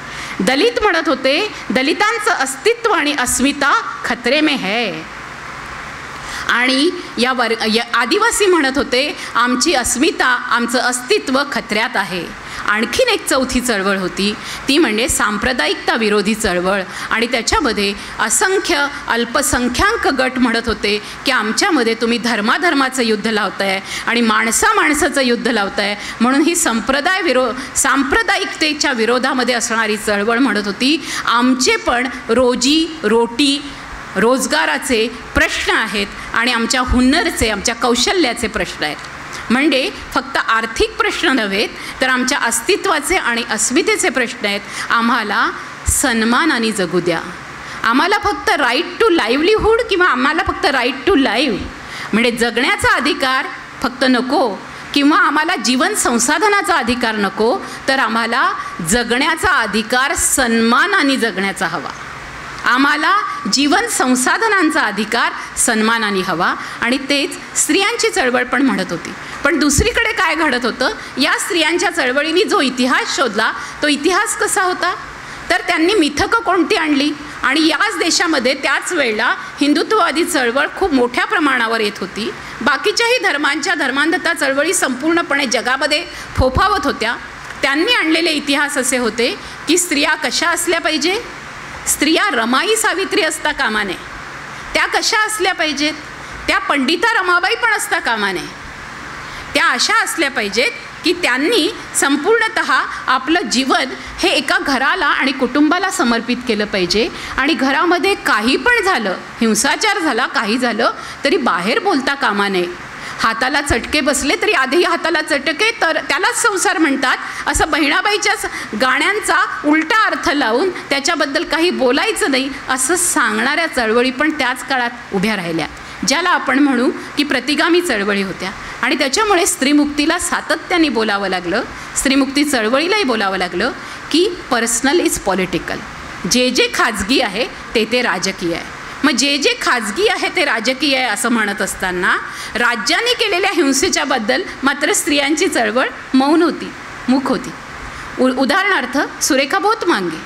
दलित म्हणत होते दलितांचं अस्तित्व आणि अस्मिता खतरे में है. आणि या आदिवासी म्हणत होते आमची अस्मिता, आमचं अस्तित्व खतऱ्यात आहे. आणखीन एक चौथी चळवळ होती, ती म्हणजे सांप्रदायिकता विरोधी चळवळ. आणि त्याच्यामध्ये असंख्य अल्पसंख्याक गट म्हणत होते की आमच्यामध्ये तुम्ही धर्माधर्माचं युद्ध लावताय आणि माणसाचं युद्ध लावताय, म्हणून ही सांप्रदायिकतेच्या विरोधामध्ये असणारी चळवळ म्हणत होती आमचे पण रोटी रोजगाराचे प्रश्न आहेत आणि आमच्या हुन्नरचे, आमच्या कौशल्याचे प्रश्न आहेत. म्हणजे फक्त आर्थिक प्रश्न नव्हेत तर आमच्या अस्तित्वाचे आणि अस्मितेचे प्रश्न आहेत. आम्हाला सन्मानाने जगू द्या. आम्हाला फक्त राईट टू लाईव्हलीहूड किंवा आम्हाला फक्त राईट टू लाईव्ह म्हणजे जगण्याचा अधिकार फक्त नको, किंवा आम्हाला जीवन संसाधनाचा अधिकार नको, तर आम्हाला जगण्याचा अधिकार सन्मानाने जगण्याचा हवा. आम्हाला जीवन संसाधनांचा अधिकार सन्मानाने हवा. आणि तेच स्त्रियांची चळवळ पण म्हणत होती. पण दुसरीकडे काय घडत होतं, या स्त्रियांच्या चळवळीने जो इतिहास शोधला तो इतिहास कसा होता, तर त्यांनी मिथकं कोणती आणली. आणि याच देशामध्ये त्याच वेळेला हिंदुत्ववादी चळवळ खूप मोठ्या प्रमाणावर येत होती. बाकीच्याही धर्मांधता चळवळी संपूर्णपणे जगामध्ये फोफावत होत्या. त्यांनी आणलेले इतिहास असे होते की स्त्रिया कशा असल्या पाहिजे, स्त्रिया रमाई सावित्री असता कामा नये. त्या कशा असल्या पाहिजेत, त्या पंडिता रमाबाई पण असता कामा नये. त्या अशा असल्या पाहिजेत की त्यांनी संपूर्णतः आपलं जीवन हे एका घराला आणि कुटुंबाला समर्पित केलं पाहिजे. आणि घरामध्ये काही पण झालं, हिंसाचार झाला, काही झालं तरी बाहेर बोलता कामा नये. हाताला चटके बसले तरी आधी हाताला चटके तर त्यालाच संसार म्हणतात, असं बहिणाबाईच्या गाण्यांचा उलटा अर्थ लावून त्याच्याबद्दल काही बोलायचं नाही असं सांगणाऱ्या चळवळी पण त्याच काळात उभ्या राहिल्या, ज्याला आपण म्हणू की प्रतिगामी चळवळी होत्या. आणि त्याच्यामुळे स्त्रीमुक्तीला सातत्याने बोलावं लागलं, स्त्रीमुक्ती चळवळीलाही बोलावं लागलं की पर्सनल इज पॉलिटिकल. जे जे खाजगी आहे ते राजकीय आहे. मग जे जे खाजगी आहे ते राजकीय आहे असं म्हणत असताना राज्याने केलेल्या हिंसेच्या बद्दल मात्र स्त्रियांची चळवळ मौन होती, मूक होती. उदाहरणार्थ सुरेखा भोतमांगे.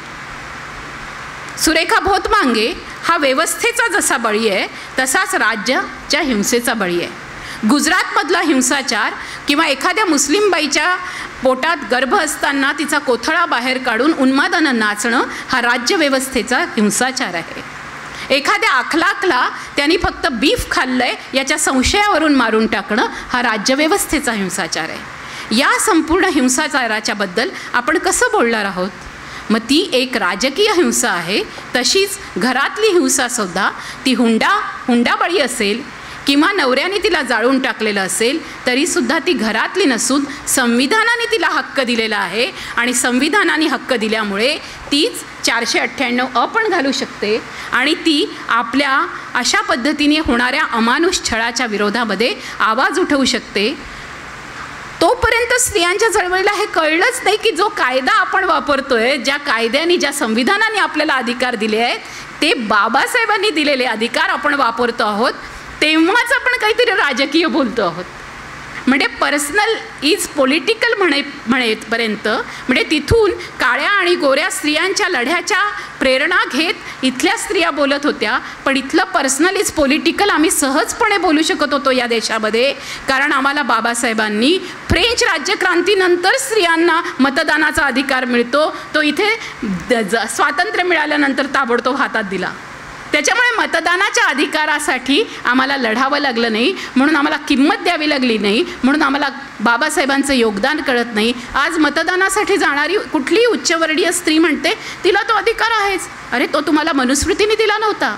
सुरेखा भोतमांगे हा व्यवस्थेचा जसा बळी आहे तसाच राज्याच्या हिंसेचा बळी आहे. गुजरातमधला हिंसाचार किंवा एखाद्या मुस्लिम बाईच्या पोटात गर्भ असताना तिचा कोथळा बाहेर काढून उन्मादानं नाचणं हा राज्यव्यवस्थेचा हिंसाचार आहे. एखाद्या अखलाकला त्यांनी फक्त बीफ खाल्लंय याच्या संशयावरून मारून टाकणं हा राज्यव्यवस्थेचा हिंसाचार आहे. या संपूर्ण हिंसाचाराच्या बद्दल आपण कसं बोलणार आहोत? मग ती एक राजकीय हिंसा आहे. तशीच घरातली हिंसासुद्धा ती हुंडाबळी असेल किंवा नवऱ्याने तिला जाळून टाकलेलं असेल तरीसुद्धा ती घरातली नसून संविधानाने तिला हक्क दिलेला आहे. आणि संविधानाने हक्क दिल्यामुळे तीच 498 पण घालू शकते आणि ती आपल्या अशा पद्धतीने होणाऱ्या अमानुष छळाच्या विरोधामध्ये आवाज उठवू शकते. तोपर्यंत स्त्रियांच्या चळवळीला हे कळलंच नाही की जो कायदा आपण वापरतोय, ज्या कायद्याने ज्या संविधानाने आपल्याला अधिकार दिले आहेत ते बाबासाहेबांनी दिलेले अधिकार आपण वापरतो आहोत, तेव्हाच आपण काहीतरी राजकीय बोलतो आहोत. म्हणजे पर्सनल इज पॉलिटिकल म्हणेपर्यंत म्हणजे तिथून काळ्या आणि गोऱ्या स्त्रियांच्या लढ्याच्या प्रेरणा घेत इथल्या स्त्रिया बोलत होत्या. पण इथलं पर्सनल इज पॉलिटिकल आम्ही सहजपणे बोलू शकत होतो या देशामध्ये, कारण आम्हाला बाबासाहेबांनी फ्रेंच राज्यक्रांतीनंतर स्त्रियांना मतदानाचा अधिकार मिळतो तो इथे स्वातंत्र्य मिळाल्यानंतर ताबडतोब हातात दिला. त्याच्यामुळे मतदानाच्या अधिकारासाठी आम्हाला लढावं लागलं नाही, म्हणून आम्हाला किंमत द्यावी लागली नाही, म्हणून आम्हाला बाबासाहेबांचं योगदान कळत नाही. आज मतदानासाठी जाणारी कुठलीही उच्चवर्णीय स्त्री म्हणते तिला तो अधिकार आहेच. अरे तो तुम्हाला मनुस्मृतीने दिला नव्हता.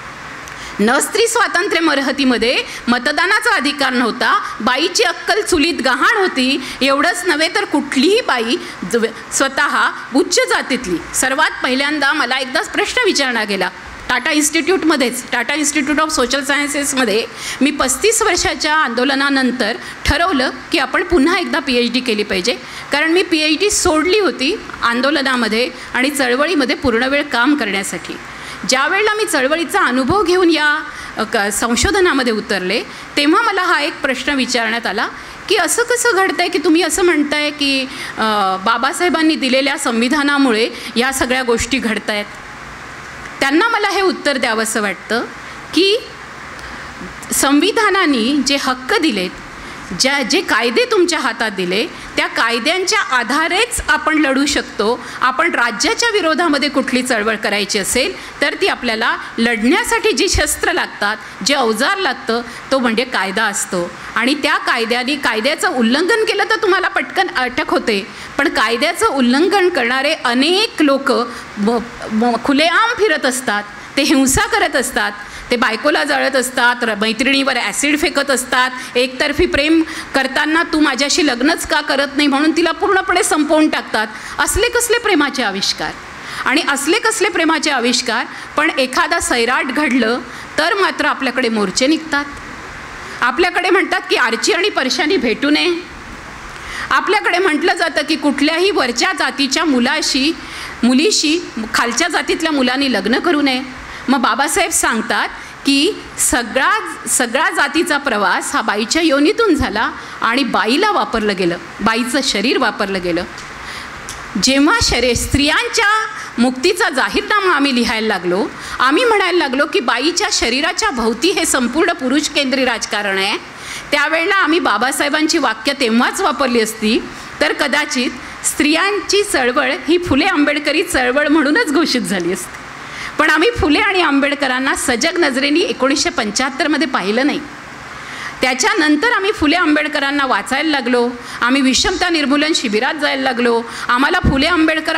न स्त्री स्वातंत्र्य मरहतीमध्ये मतदानाचा अधिकार नव्हता. बाईची अक्कल चुलीत गहाण होती. एवढंच नव्हे तर कुठलीही बाई स्वतः उच्च जातीतली. सर्वात पहिल्यांदा मला एकदाच प्रश्न विचारला गेला टाटा इन्स्टिट्यूटमध्येच, टाटा इन्स्टिट्यूट ऑफ सोशल सायन्सेसमध्ये मी 35 वर्षाच्या आंदोलनानंतर ठरवलं की आपण पुन्हा एकदा PhD केली पाहिजे. कारण मी PhD सोडली होती आंदोलनामध्ये आणि चळवळीमध्ये पूर्ण वेळ काम करण्यासाठी. ज्या वेळेला मी चळवळीचा अनुभव घेऊन या संशोधनामध्ये उतरले तेव्हा मला हा एक प्रश्न विचारण्यात आला की असं कसं घडतं आहे की तुम्ही असं म्हणताय की बाबासाहेबांनी दिलेल्या संविधानामुळे या सगळ्या गोष्टी घडत आहेत. त्यांना मला हे उत्तर द्यावंसं वाटतं की संविधानाने जे हक्क दिलेत, जे कायदे तुमच्या हातात दिले त्या कायद्यांच्या आधारेच आपण लढू शकतो. आपण राज्याच्या विरोधामध्ये कुठली चळवळ करायची असेल तर ती आपल्याला लढण्यासाठी जी शस्त्र लागतात, जे अवजार लागतं तो म्हणजे कायदा असतो. आणि त्या कायद्याचं उल्लंघन केलं तर तुम्हाला पटकन अटक होते, पण कायद्याचं उल्लंघन करणारे अनेक लोक खुलेआम फिरत असतात, ते हिंसा करत असतात, ते बायकोला जाळत असतात, मैत्रिणीवर ॲसिड फेकत असतात, एकतर्फी प्रेम करताना तू माझ्याशी लग्नच का करत नाही म्हणून तिला पूर्णपणे संपवून टाकतात. असले कसले प्रेमाचे आविष्कार आणि असले कसले प्रेमाचे आविष्कार. पण एखादा सैराट घडलं तर मात्र आपल्याकडे मोर्चे निघतात. आपल्याकडे म्हणतात की आर्ची आणि परशानी भेटू नये. आपल्याकडे म्हटलं जातं की कुठल्याही वरच्या जातीच्या मुलीशी खालच्या जातीतल्या मुलांनी लग्न करू नये. मग बाबासाहेब सांगतात की सगळा जातीचा प्रवास हा बाईच्या योनीतून झाला आणि बाईला वापरलं गेलं, बाईचं शरीर वापरलं गेलं. जेव्हा स्त्रियांच्या मुक्तीचा जाहीरनामा आम्ही लिहायला लागलो, आम्ही म्हणायला लागलो की बाईच्या शरीराच्या भोवती हे संपूर्ण पुरुष केंद्रीय राजकारण आहे, त्यावेळेला आम्ही बाबासाहेबांची वाक्य तेव्हाच वापरली असती तर कदाचित स्त्रियांची चळवळ ही फुले आंबेडकरी चळवळ म्हणूनच घोषित झाली असती. पण आम्ही फुले आणि आंबेडकरांना सजग नजरेने 1975मध्ये पाहिलं नाही. त्याच्यानंतर आम्ही फुले आंबेडकरांना वाचायला लागलो, आम्ही विषमता निर्मूलन शिबिरात जायला लागलो. आम्हाला फुले आंबेडकर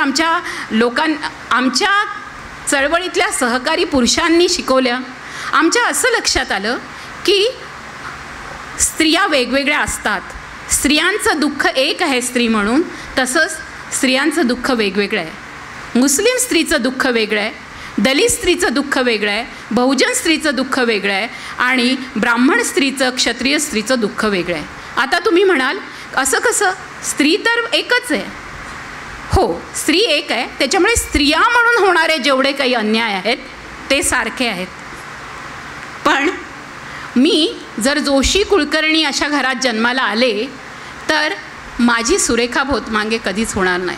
आमच्या चळवळीतल्या सहकारी पुरुषांनी शिकवल्या. आमच्या असं लक्षात आलं की स्त्रिया वेगवेगळ्या असतात. स्त्रियांचं दुःख एक आहे स्त्री म्हणून, तसंच स्त्रियांचं दुःख वेगवेगळं आहे. मुस्लिम स्त्रीचं दुःख वेगळं आहे, दलित स्त्रीचं दुःख वेगळं आहे, बहुजन स्त्रीचं दुःख वेगळं आहे आणि ब्राह्मण स्त्रीचं, क्षत्रिय स्त्रीचं दुःख वेगळं आहे. आता तुम्ही म्हणाल असं कसं, स्त्री तर एकच आहे. हो, स्त्री एक आहे, त्याच्यामुळे स्त्रिया म्हणून होणारे जेवढे काही अन्याय आहेत ते सारखे आहेत. पण मी जर जोशी कुलकर्णी अशा घरात जन्माला आले तर माझी सुरेखा भोतमांगे कधीच होणार नाही.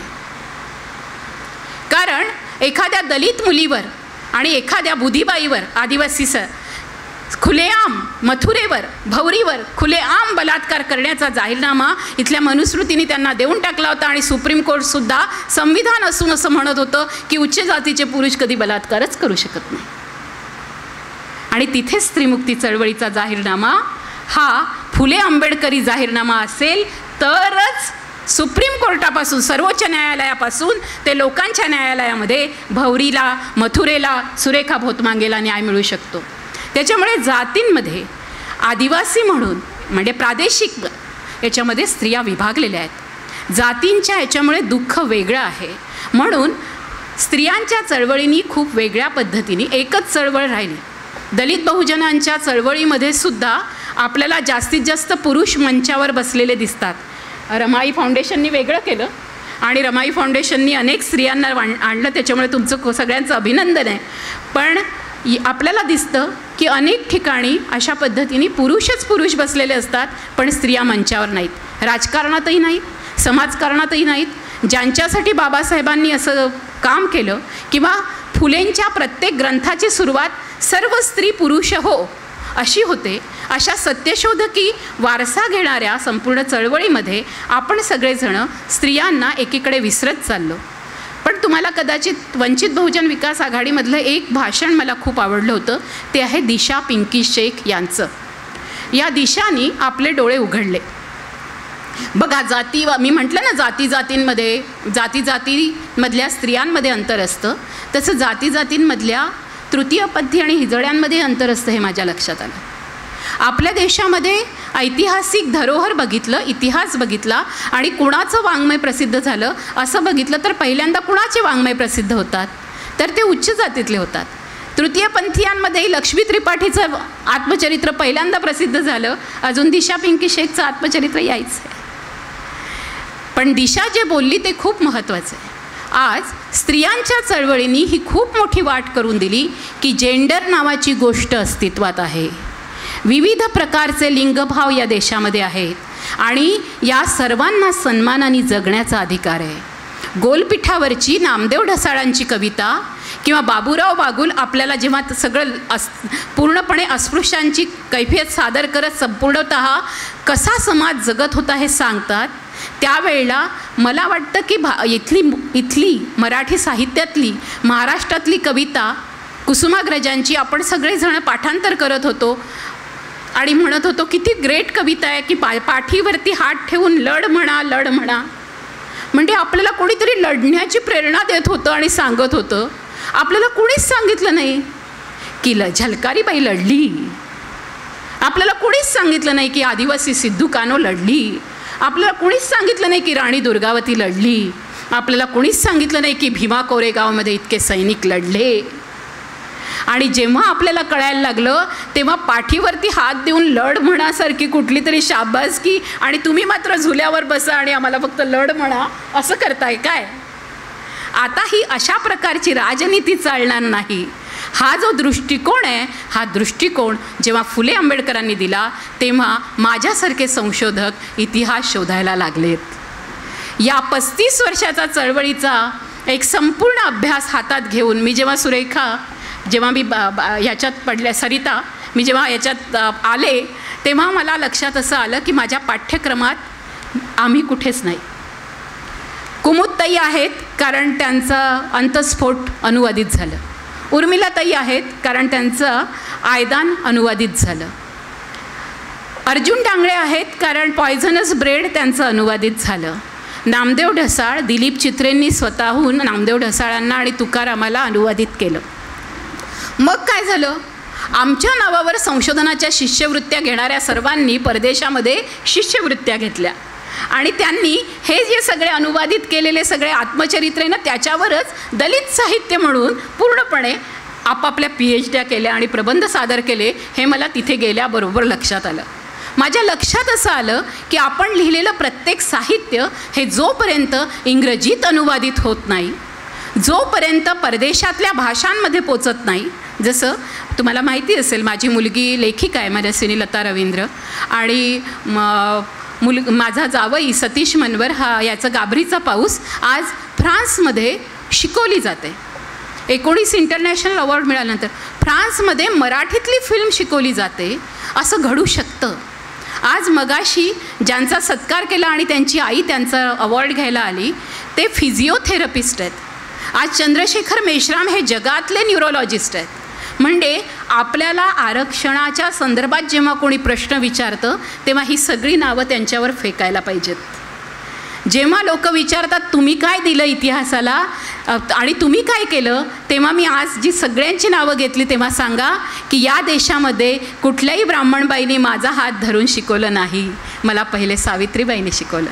कारण एखाद्या दलित मुलीवर आणि एखाद्या बुधीबाईवर, आदिवासी खुलेआम मथुरेवर, भौरीवर खुलेआम बलात्कार करण्याचा जाहीरनामा इथल्या मनुस्मृतीने त्यांना देऊन टाकला होता. आणि सुप्रीम कोर्टसुद्धा संविधान असून असं म्हणत होतं की उच्च जातीचे पुरुष कधी बलात्कारच करू शकत नाही. आणि तिथेच स्त्रीमुक्ती चळवळीचा जाहीरनामा हा फुले आंबेडकरी जाहीरनामा असेल तरच सुप्रीम कोर्टापासून, सर्वोच्च न्यायालयापासून ते लोकांच्या न्यायालयामध्ये भौरीला, मथुरेला, सुरेखा भोतमांगेला न्याय मिळू शकतो. त्याच्यामुळे जातींमध्ये आदिवासी म्हणून म्हणजे प्रादेशिक याच्यामध्ये स्त्रिया विभागलेल्या आहेत. जातींच्या याच्यामुळे दुःख वेगळं आहे. म्हणून स्त्रियांच्या चळवळींनी खूप वेगळ्या पद्धतीने एकच चळवळ राहिली. दलित बहुजनांच्या चळवळीमध्ये सुद्धा आपल्याला जास्तीत जास्त पुरुष मंचावर बसलेले दिसतात. रमाई फाउंडेशननी वेगळं केलं आणि रमाई फाउंडेशननी अनेक स्त्रियांना आणलं, त्याच्यामुळे तुमचं सगळ्यांचं अभिनंदन आहे. पण आपल्याला दिसतं की अनेक ठिकाणी अशा पद्धतीने पुरुष बसलेले असतात, पण स्त्रिया मंचावर नाहीत. राजकारणातही नाहीत, समाजकारणातही नाहीत. ज्यांच्यासाठी बाबासाहेबांनी असं काम केलं किंवा फुलेंच्या प्रत्येक ग्रंथाची सुरुवात सर्व स्त्री पुरुष हो अशी होते, अशा सत्यशोधकी वारसा घेणाऱ्या संपूर्ण चळवळीमध्ये आपण सगळेजणं स्त्रियांना एकीकडे विसरत चाललो. पण तुम्हाला कदाचित वंचित बहुजन विकास आघाडीमधलं एक भाषण मला खूप आवडलं होतं. ते आहे दिशा पिंकी शेख यांचं. या दिशानी आपले डोळे उघडले. बघा, मी म्हटलं ना, जातीमधल्या स्त्रियांमध्ये अंतर असतं, तसं जातींमधल्या तृतीयपंथी आणि हिजड्यांमध्ये अंतर असतं हे माझ्या लक्षात आलं. आपल्या देशामध्ये ऐतिहासिक धरोहर बघितलं, इतिहास बघितला आणि कुणाचं वाङ्मय प्रसिद्ध झालं असं बघितलं तर पहिल्यांदा कुणाचे वाङ्मय प्रसिद्ध होतात तर ते उच्च जातीतले होतात. तृतीयपंथीयांमध्ये लक्ष्मी त्रिपाठीचं आत्मचरित्र पहिल्यांदा प्रसिद्ध झालं. अजून दिशा पिंकी शेखचं आत्मचरित्र यायचं आहे. पण दिशा जे बोलली ते खूप महत्त्वाचं आहे. आज स्त्रियांच्या चळवळींनी ही खूप मोठी वाट करून दिली की जेंडर नावाची गोष्ट अस्तित्वात आहे. विविध प्रकारचे लिंगभाव या देशामध्ये आहेत आणि या सर्वांना सन्मानाने जगण्याचा अधिकार आहे. गोलपीठावरची नामदेव ढसाळांची कविता किंवा बाबूराव बागुल आपल्याला जेव्हा सगळं पूर्णपणे अस्पृश्यांची कैफियत सादर करत संपूर्णतः कसा समाज जगत होता हे सांगतात, त्यावेळेला मला वाटतं की इथली मराठी साहित्यातली, महाराष्ट्रातली कविता कुसुमाग्रजांची आपण सगळेजण पाठांतर करत होतो आणि म्हणत होतो किती ग्रेट कविता आहे की पाठीवरती हात ठेवून लढ म्हणा. म्हणजे आपल्याला कोणीतरी लढण्याची प्रेरणा देत होतं आणि सांगत होतं. आपल्याला कुणीच सांगितलं नाही की झलकारीबाई लढली. आपल्याला कुणीच सांगितलं नाही की आदिवासी सिद्धू कान्हो लढली. आपल्याला कुणीच सांगितलं नाही की राणी दुर्गावती लढली. आपल्याला कुणीच सांगितलं नाही की भीमा कोरेगावमध्ये इतके सैनिक लढले. आणि जेव्हा आपल्याला कळायला लागलं तेव्हा पाठीवरती हात देऊन लढ म्हणासारखी कुठली तरी शाबासकी आणि तुम्ही मात्र झुल्यावर बसा आणि आम्हाला फक्त लढ म्हणा असं करताय काय? आता ही अशा प्रकारची राजनीती चालणार नाही. हा जो दृष्टिकोन आहे, हा दृष्टिकोन जेव्हा फुले आंबेडकरांनी दिला तेव्हा माझ्यासारखे संशोधक इतिहास शोधायला लागलेत. या 35 वर्षाचा चळवळीचा एक संपूर्ण अभ्यास हातात घेऊन मी जेव्हा मी ह्याच्यात पडल्या सरिता मी जेव्हा याच्यात आले तेव्हा मला लक्षात असं आलं की माझ्या पाठ्यक्रमात आम्ही कुठेच नाही. कुमुदताई आहेत कारण त्यांचा अंतस्फोट अनुवादित झालं. उर्मिलाताई आहेत कारण त्यांचं आयदान अनुवादित झालं. अर्जुन डांगळे आहेत कारण पॉयझनस ब्रेड त्यांचं अनुवादित झालं. नामदेव ढसाळ, दिलीप चित्रेंनी स्वतःहून नामदेव ढसाळांना आणि तुकारामाला अनुवादित केलं. मग काय झालं? आमच्या नावावर संशोधनाच्या शिष्यवृत्त्या घेणाऱ्या सर्वांनी परदेशामध्ये शिष्यवृत्त्या घेतल्या आणि त्यांनी हे जे सगळे अनुवादित केलेले सगळे आत्मचरित्रे ना त्याच्यावरच दलित साहित्य म्हणून पूर्णपणे आपापल्या PhDs केल्या आणि प्रबंध सादर केले. हे मला तिथे गेल्याबरोबर लक्षात आलं. माझ्या लक्षात असं आलं की आपण लिहिलेलं प्रत्येक साहित्य हे जोपर्यंत इंग्रजीत अनुवादित होत नाही, जोपर्यंत परदेशातल्या भाषांमध्ये पोचत नाही, जसं तुम्हाला माहिती असेल माझी मुलगी लेखिका आहे मनस्विनी लता रवींद्र आणि माझा जावई सतीश मनवर हा याचं गाभरीचा पाऊस आज फ्रान्समध्ये शिकवली जाते. 19 इंटरनॅशनल अवॉर्ड मिळाल्यानंतर फ्रान्समध्ये मराठीतली फिल्म शिकवली जाते. असं घडू शकतं. आज मगाशी ज्यांचा सत्कार केला आणि त्यांची आई त्यांचा अवॉर्ड घ्यायला आली ते फिजिओथेरपिस्ट आहेत. आज चंद्रशेखर मेश्राम हे जगातले न्यूरोलॉजिस्ट आहेत. म्हणजे आपल्याला आरक्षणाच्या संदर्भात जेव्हा कोणी प्रश्न विचारतं तेव्हा ही सगळी नावं त्यांच्यावर फेकायला पाहिजेत. जेव्हा लोक विचारतात तुम्ही काय दिलं इतिहासाला आणि तुम्ही काय केलं, तेव्हा मी आज जी सगळ्यांची नावं घेतली तेव्हा सांगा की या देशामध्ये कुठल्याही ब्राह्मणबाईंनी माझा हात धरून शिकवलं नाही. मला पहिले सावित्रीबाईंनी शिकवलं.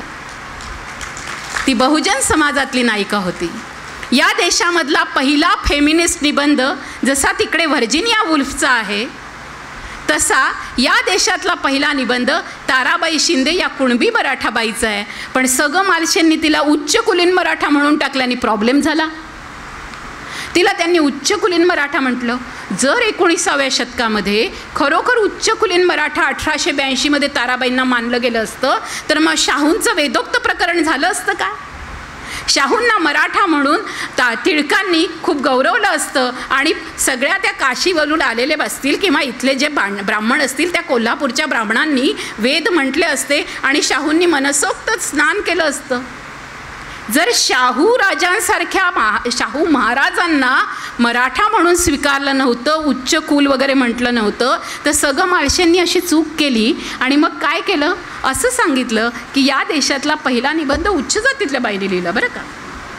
ती बहुजन समाजातली नायिका होती. या देशामधला पहिला फेमिनिस्ट निबंध जसा तिकडे व्हर्जिनिया वुल्फचा आहे तसा या देशातला पहिला निबंध ताराबाई शिंदे या कुणबी मराठा बाईचा आहे. पण सगं मालशेंनी तिला उच्च कुलीन मराठा म्हणून टाकल्याने प्रॉब्लेम झाला. तिला त्यांनी उच्च कुलीन मराठा म्हटलं. जर 19व्या शतकामध्ये खरोखर उच्च कुलीन मराठा 1882मध्ये ताराबाईंना मानलं गेलं असतं तर मग शाहूंचं वेदोक्त प्रकरण झालं असतं का? शाहूंना मराठा म्हणून टिळकांनी खूप गौरवलं असतं आणि सगळ्या त्या काशीवरून आलेले असतील किंवा इथले जे ब्राह्मण असतील त्या कोल्हापूरच्या ब्राह्मणांनी वेद म्हटले असते आणि शाहूंनी मनसोक्त स्नान केलं असतं. जर शाहू राजांसारख्या शाहू महाराजांना मराठा म्हणून स्वीकारलं नव्हतं, उच्च कुल वगैरे म्हटलं नव्हतं, तर सगळं माळशेंनी अशी चूक केली आणि मग काय केलं असं सांगितलं की या देशातला पहिला निबंध उच्च जातीतल्या बाईने लिहिला. बरं का,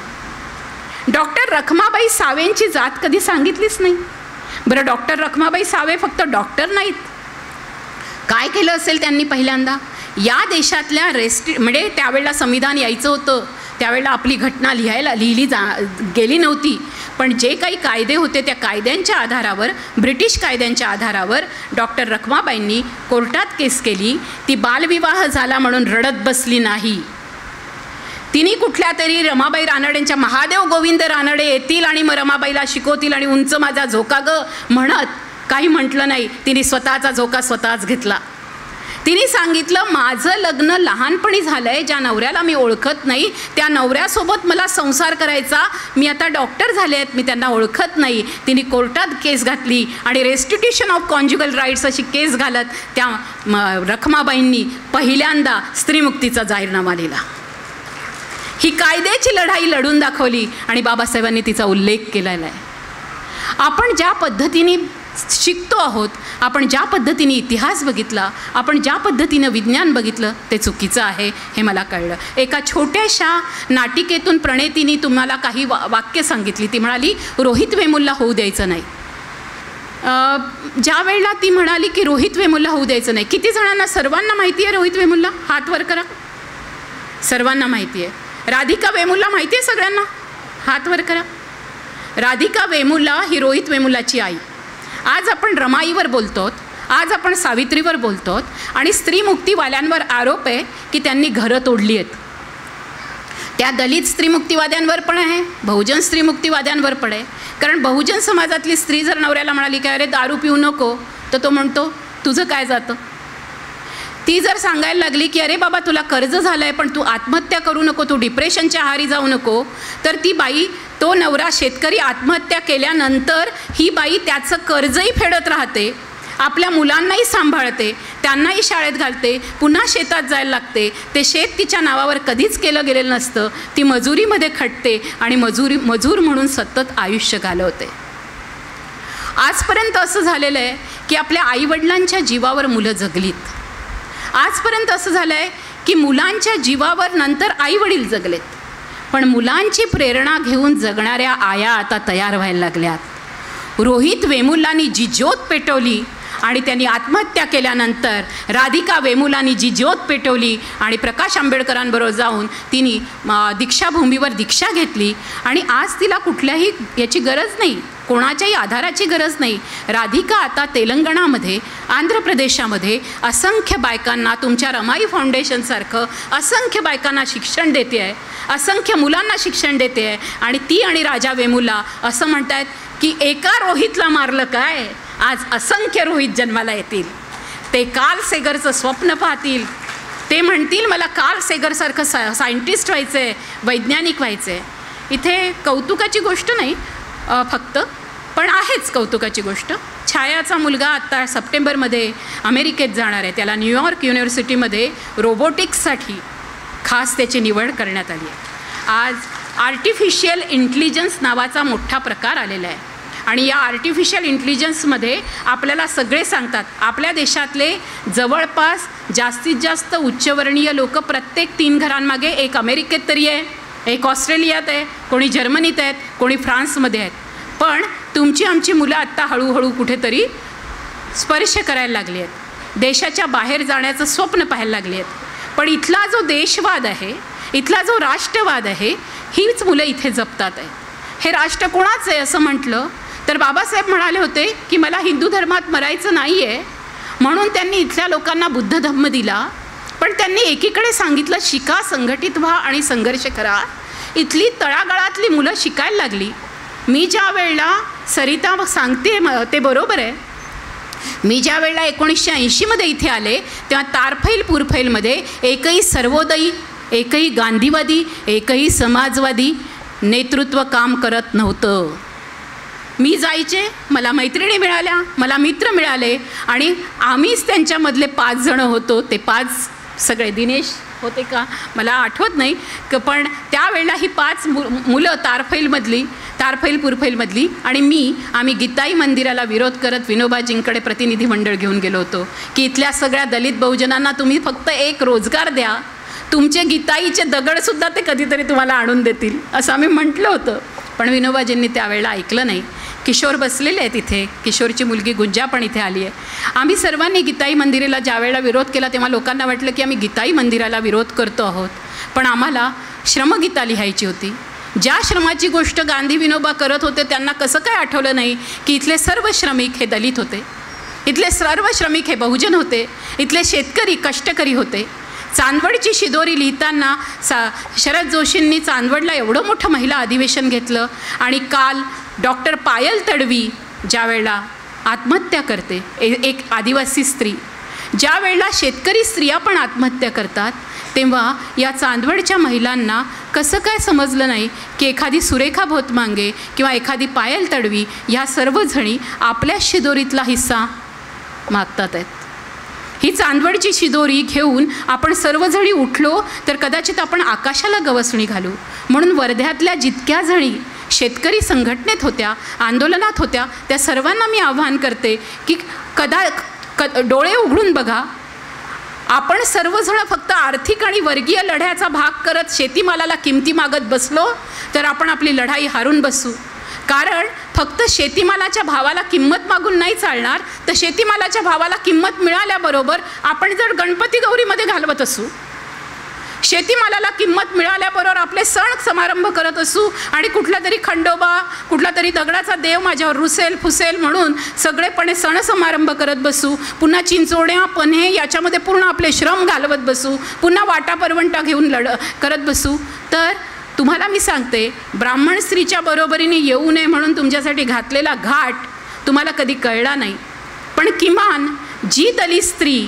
डॉक्टर रखमाबाई सावेंची जात कधी सांगितलीच नाही. बरं, डॉक्टर रखमाबाई सावे फक्त डॉक्टर नाहीत. काय केलं असेल त्यांनी पहिल्यांदा या देशातल्या म्हणजे त्यावेळेला संविधान यायचं होतं, त्यावेळेला आपली घटना लिहिली गेली नव्हती, पण जे काही कायदे होते त्या कायद्यांच्या आधारावर, ब्रिटिश कायद्यांच्या आधारावर डॉक्टर रखमाबाईंनी कोर्टात केस केली. ती बालविवाह झाला म्हणून रडत बसली नाही. तिने कुठल्या तरी रमाबाई रानडेंच्या महादेव गोविंद रानडे येतील आणि मग रमाबाईला शिकवतील आणि उंच माझा झोका ग म्हणत काही म्हटलं नाही. तिने स्वतःचा झोका स्वतःच घेतला. तिने सांगितलं माझं लग्न लहानपणी झालं आहे, ज्या नवऱ्याला मी ओळखत नाही त्या नवऱ्यासोबत मला संसार करायचा, मी आता डॉक्टर झाले आहेत, मी त्यांना ओळखत नाही. तिने कोर्टात केस घातली आणि रेस्टिट्यूशन ऑफ कॉन्ज्युगल राईट्स अशी केस घालत त्या रखमाबाईंनी पहिल्यांदा स्त्रीमुक्तीचा जाहीरनामा लिहिला. ही कायद्याची लढाई लढून दाखवली आणि बाबासाहेबांनी तिचा उल्लेख केलेला आहे. आपण ज्या पद्धतीने शिकतो आहोत, आपण ज्या पद्धतीने इतिहास बघितला, आपण ज्या पद्धतीनं विज्ञान बघितलं ते चुकीचं आहे हे मला कळलं. एका छोट्याशा नाटिकेतून प्रणेतीने तुम्हाला काही वाक्य सांगितली. ती म्हणाली रोहित वेमुल्ला होऊ द्यायचं नाही. ज्या वेळेला ती म्हणाली की रोहित वेमुल्ला होऊ द्यायचं नाही, किती जणांना सर्वांना माहिती आहे रोहित वेमुल्ला? हात वर करा. सर्वांना माहिती आहे. राधिका वेमुल्ला माहिती आहे सगळ्यांना? हात वर करा. राधिका वेमुल्ला ही रोहित वेमुल्लाची आई. आज आपण रमाईवर बोलतो, आज आपण सावित्रीवर बोलतो आणि स्त्रीमुक्तीवाल्यांवर आरोप आहे की त्यांनी घरं तोडली आहेत. त्या दलित स्त्रीमुक्तीवाद्यांवर पण आहे, बहुजन स्त्रीमुक्तीवाद्यांवर पण आहे. कारण बहुजन समाजातली स्त्री जर नवऱ्याला म्हणाली की अरे दारू पिऊ नको, तर तो म्हणतो तुझं काय जातं. ती जर सांगायला लागली की अरे बाबा तुला कर्ज झालं आहे पण तू आत्महत्या करू नको, तू डिप्रेशनच्या आहारी जाऊ नको, तर ती बाई, तो नवरा शेतकरी आत्महत्या केल्यानंतर ही बाई त्याचं कर्जही फेडत राहते, आपल्या मुलांनाही सांभाळते, त्यांनाही शाळेत घालते, पुन्हा शेतात जायला लागते. ते शेत तिच्या नावावर कधीच केलं गेलेलं नसतं. ती मजुरीमध्ये खटते आणि मजूर म्हणून सतत आयुष्य घालवते. आजपर्यंत असं झालेलं आहे की आपल्या आईवडिलांच्या जीवावर मुलं जगलीत. आजपर्यंत असं झालं आहे की मुलांच्या जीवावर नंतर आईवडील जगलेत, पण मुलांची प्रेरणा घेऊन जगणाऱ्या आया आता तयार व्हायला लागल्यात. रोहित वेमुलांनी जी ज्योत पेटवली आणि त्यांनी आत्महत्या केल्यानंतर राधिका वेमुलांनी जी ज्योत पेटवली आणि प्रकाश आंबेडकरांबरोबर जाऊन तिने दीक्षाभूमीवर दीक्षा घेतली आणि आज तिला कुठल्याही याची गरज नाही, कोणाच्याही आधाराची गरज नाही. राधिका आता तेलंगणामध्ये, आंध्र प्रदेशामध्ये असंख्य बायकांना, तुमच्या रमाई फाउंडेशनसारखं असंख्य बायकांना शिक्षण देते आहे, असंख्य मुलांना शिक्षण देते आहे. आणि ती आणि राजा वेमुला असं म्हणत आहेत की एका रोहितला मारलं काय, आज असंख्य रोहित जन्माला येतील. ते कार्ल सेगरचं स्वप्न पाहतील, ते म्हणतील मला कार्ल सेगरसारखं सायंटिस्ट व्हायचं आहे, वैज्ञानिक व्हायचं आहे. इथे कौतुकाची गोष्ट नाही फक्त, पण आहेच कौतुकाची गोष्ट. छायाचा मुलगा आत्ता सप्टेंबरमध्ये अमेरिकेत जाणार आहे. त्याला न्यूयॉर्क युनिव्हर्सिटीमध्ये रोबोटिक्ससाठी खास त्याची निवड करण्यात आली आहे. आज आर्टिफिशियल इंटेलिजन्स नावाचा मोठा प्रकार आलेला आहे आणि या आर्टिफिशियल इंटेलिजन्समध्ये आपल्याला सगळे सांगतात, आपल्या देशातले जवळपास जास्तीत जास्त उच्चवर्णीय लोक प्रत्येक 3 घरांमागे एक अमेरिकेत तरी आहे, एक ऑस्ट्रेलियात आहे, कोणी जर्मनीत आहेत, कोणी फ्रान्समध्ये आहेत. पण तुमची आमची मुलं आत्ता हळूहळू कुठेतरी स्पर्श करायला लागली आहेत, देशाच्या बाहेर जाण्याचं स्वप्न पाहायला लागली आहेत. पण इथला जो देशवाद आहे, इथला जो राष्ट्रवाद आहे, हीच मुलं इथे जपतात आहे. हे राष्ट्र कोणाचं आहे असं म्हटलं तर बाबासाहेब म्हणाले होते की मला हिंदू धर्मात मरायचं नाही आहे, म्हणून त्यांनी इथल्या लोकांना बुद्ध धम्म दिला. पण त्यांनी एकीकडे सांगितलं शिका, संघटित व्हा आणि संघर्ष करा. इथली तळागाळातली मुलं शिकायला लागली. मी ज्या वेळेला सरिता सांगते ते बरोबर आहे, मी ज्या वेळेला 1980मध्ये इथे आले तेव्हा तारफैल पुरफैलमध्ये एकही सर्वोदयी, एकही गांधीवादी, एकही समाजवादी नेतृत्व काम करत नव्हतं. मी जायचे, मला मैत्रिणी मिळाल्या, मला मित्र मिळाले आणि आम्हीच त्यांच्यामधले 5 जण होतो. ते 5 सगळे दिनेश होते का मला आठवत नाही, पण त्यावेळेला ही 5 मुलं तारफैल पुरफैलमधली आणि आम्ही गीताई मंदिराला विरोध करत विनोबाजींकडे प्रतिनिधी मंडळ घेऊन गेलो होतो की इथल्या सगळ्या दलित बहुजनांना तुम्ही फक्त एक रोजगार द्या, तुमचे गीताईचे दगडसुद्धा ते कधीतरी तुम्हाला आणून देतील असं आम्ही म्हटलं होतं. पण विनोबाजींनी त्यावेळेला ऐकलं नाही. किशोर बसलेले आहेत इथे, किशोरची मुलगी गुंजा पण इथे आली आहे. आम्ही सर्वांनी गीताई मंदिराला ज्या वेळेला विरोध केला तेव्हा लोकांना वाटलं की आम्ही गीताई मंदिराला विरोध करतो आहोत, पण आम्हाला श्रमगीता लिहायची होती. ज्या श्रमाची गोष्ट गांधी विनोबा करत होते त्यांना कसं काय आठवलं नाही की इथले सर्व श्रमिक हे दलित होते, इथले सर्व श्रमिक हे बहुजन होते, इथले शेतकरी कष्टकरी होते. चांदवडची शिदोरी लिहिताना शरद जोशींनी चांदवडला एवढं मोठं महिला अधिवेशन घेतलं आणि काल डॉक्टर पायल तडवी ज्या वेळेला आत्महत्या करते, एक आदिवासी स्त्री, ज्या वेळेला शेतकरी स्त्रिया पण आत्महत्या करतात, तेव्हा या चांदवडच्या महिलांना कसं काय समजलं नाही की एखादी सुरेखा भोतमांगे किंवा एखादी पायल तडवी ह्या सर्वजणी आपल्या शिदोरीतला हिस्सा मागतात आहेत. ही चांदवडची शिदोरी घेऊन आपण सर्वजणी उठलो तर कदाचित आपण आकाशाला गवसणी घालू. म्हणून वर्ध्यातल्या जितक्या जणी शेतकरी संघटनेत होत्या, आंदोलनात होत्या, त्या सर्वांना मी आवाहन करते की डोळे उघडून बघा. आपण सर्वजण फक्त आर्थिक आणि वर्गीय लढ्याचा भाग करत शेतीमालाला किमती मागत बसलो तर आपण आपली लढाई हारून बसू. कारण फक्त शेतीमालाच्या भावाला किंमत मागून नाही चालणार, तर शेतीमालाच्या भावाला किंमत मिळाल्याबरोबर आपण जर गणपती गौरीमध्ये घालवत असू, शेतीमालाला किंमत मिळाल्याबरोबर आपले सण समारंभ करत असू आणि कुठला तरी खंडोबा, कुठला तरी दगडाचा देव माझ्यावर रुसेल फुसेल म्हणून सगळेपणे सण समारंभ करत बसू, पुन्हा चिंचोड्या पन्हे याच्यामध्ये पूर्ण आपले श्रम घालवत बसू, पुन्हा वाटा परवंटा घेऊन करत बसू, तर तुम्हाला मी सांगते ब्राह्मण स्त्रीच्या बरोबरीने येऊ नये म्हणून तुमच्यासाठी घातलेला घाट तुम्हाला कधी कळला नाही. पण किमान जी दलित स्त्री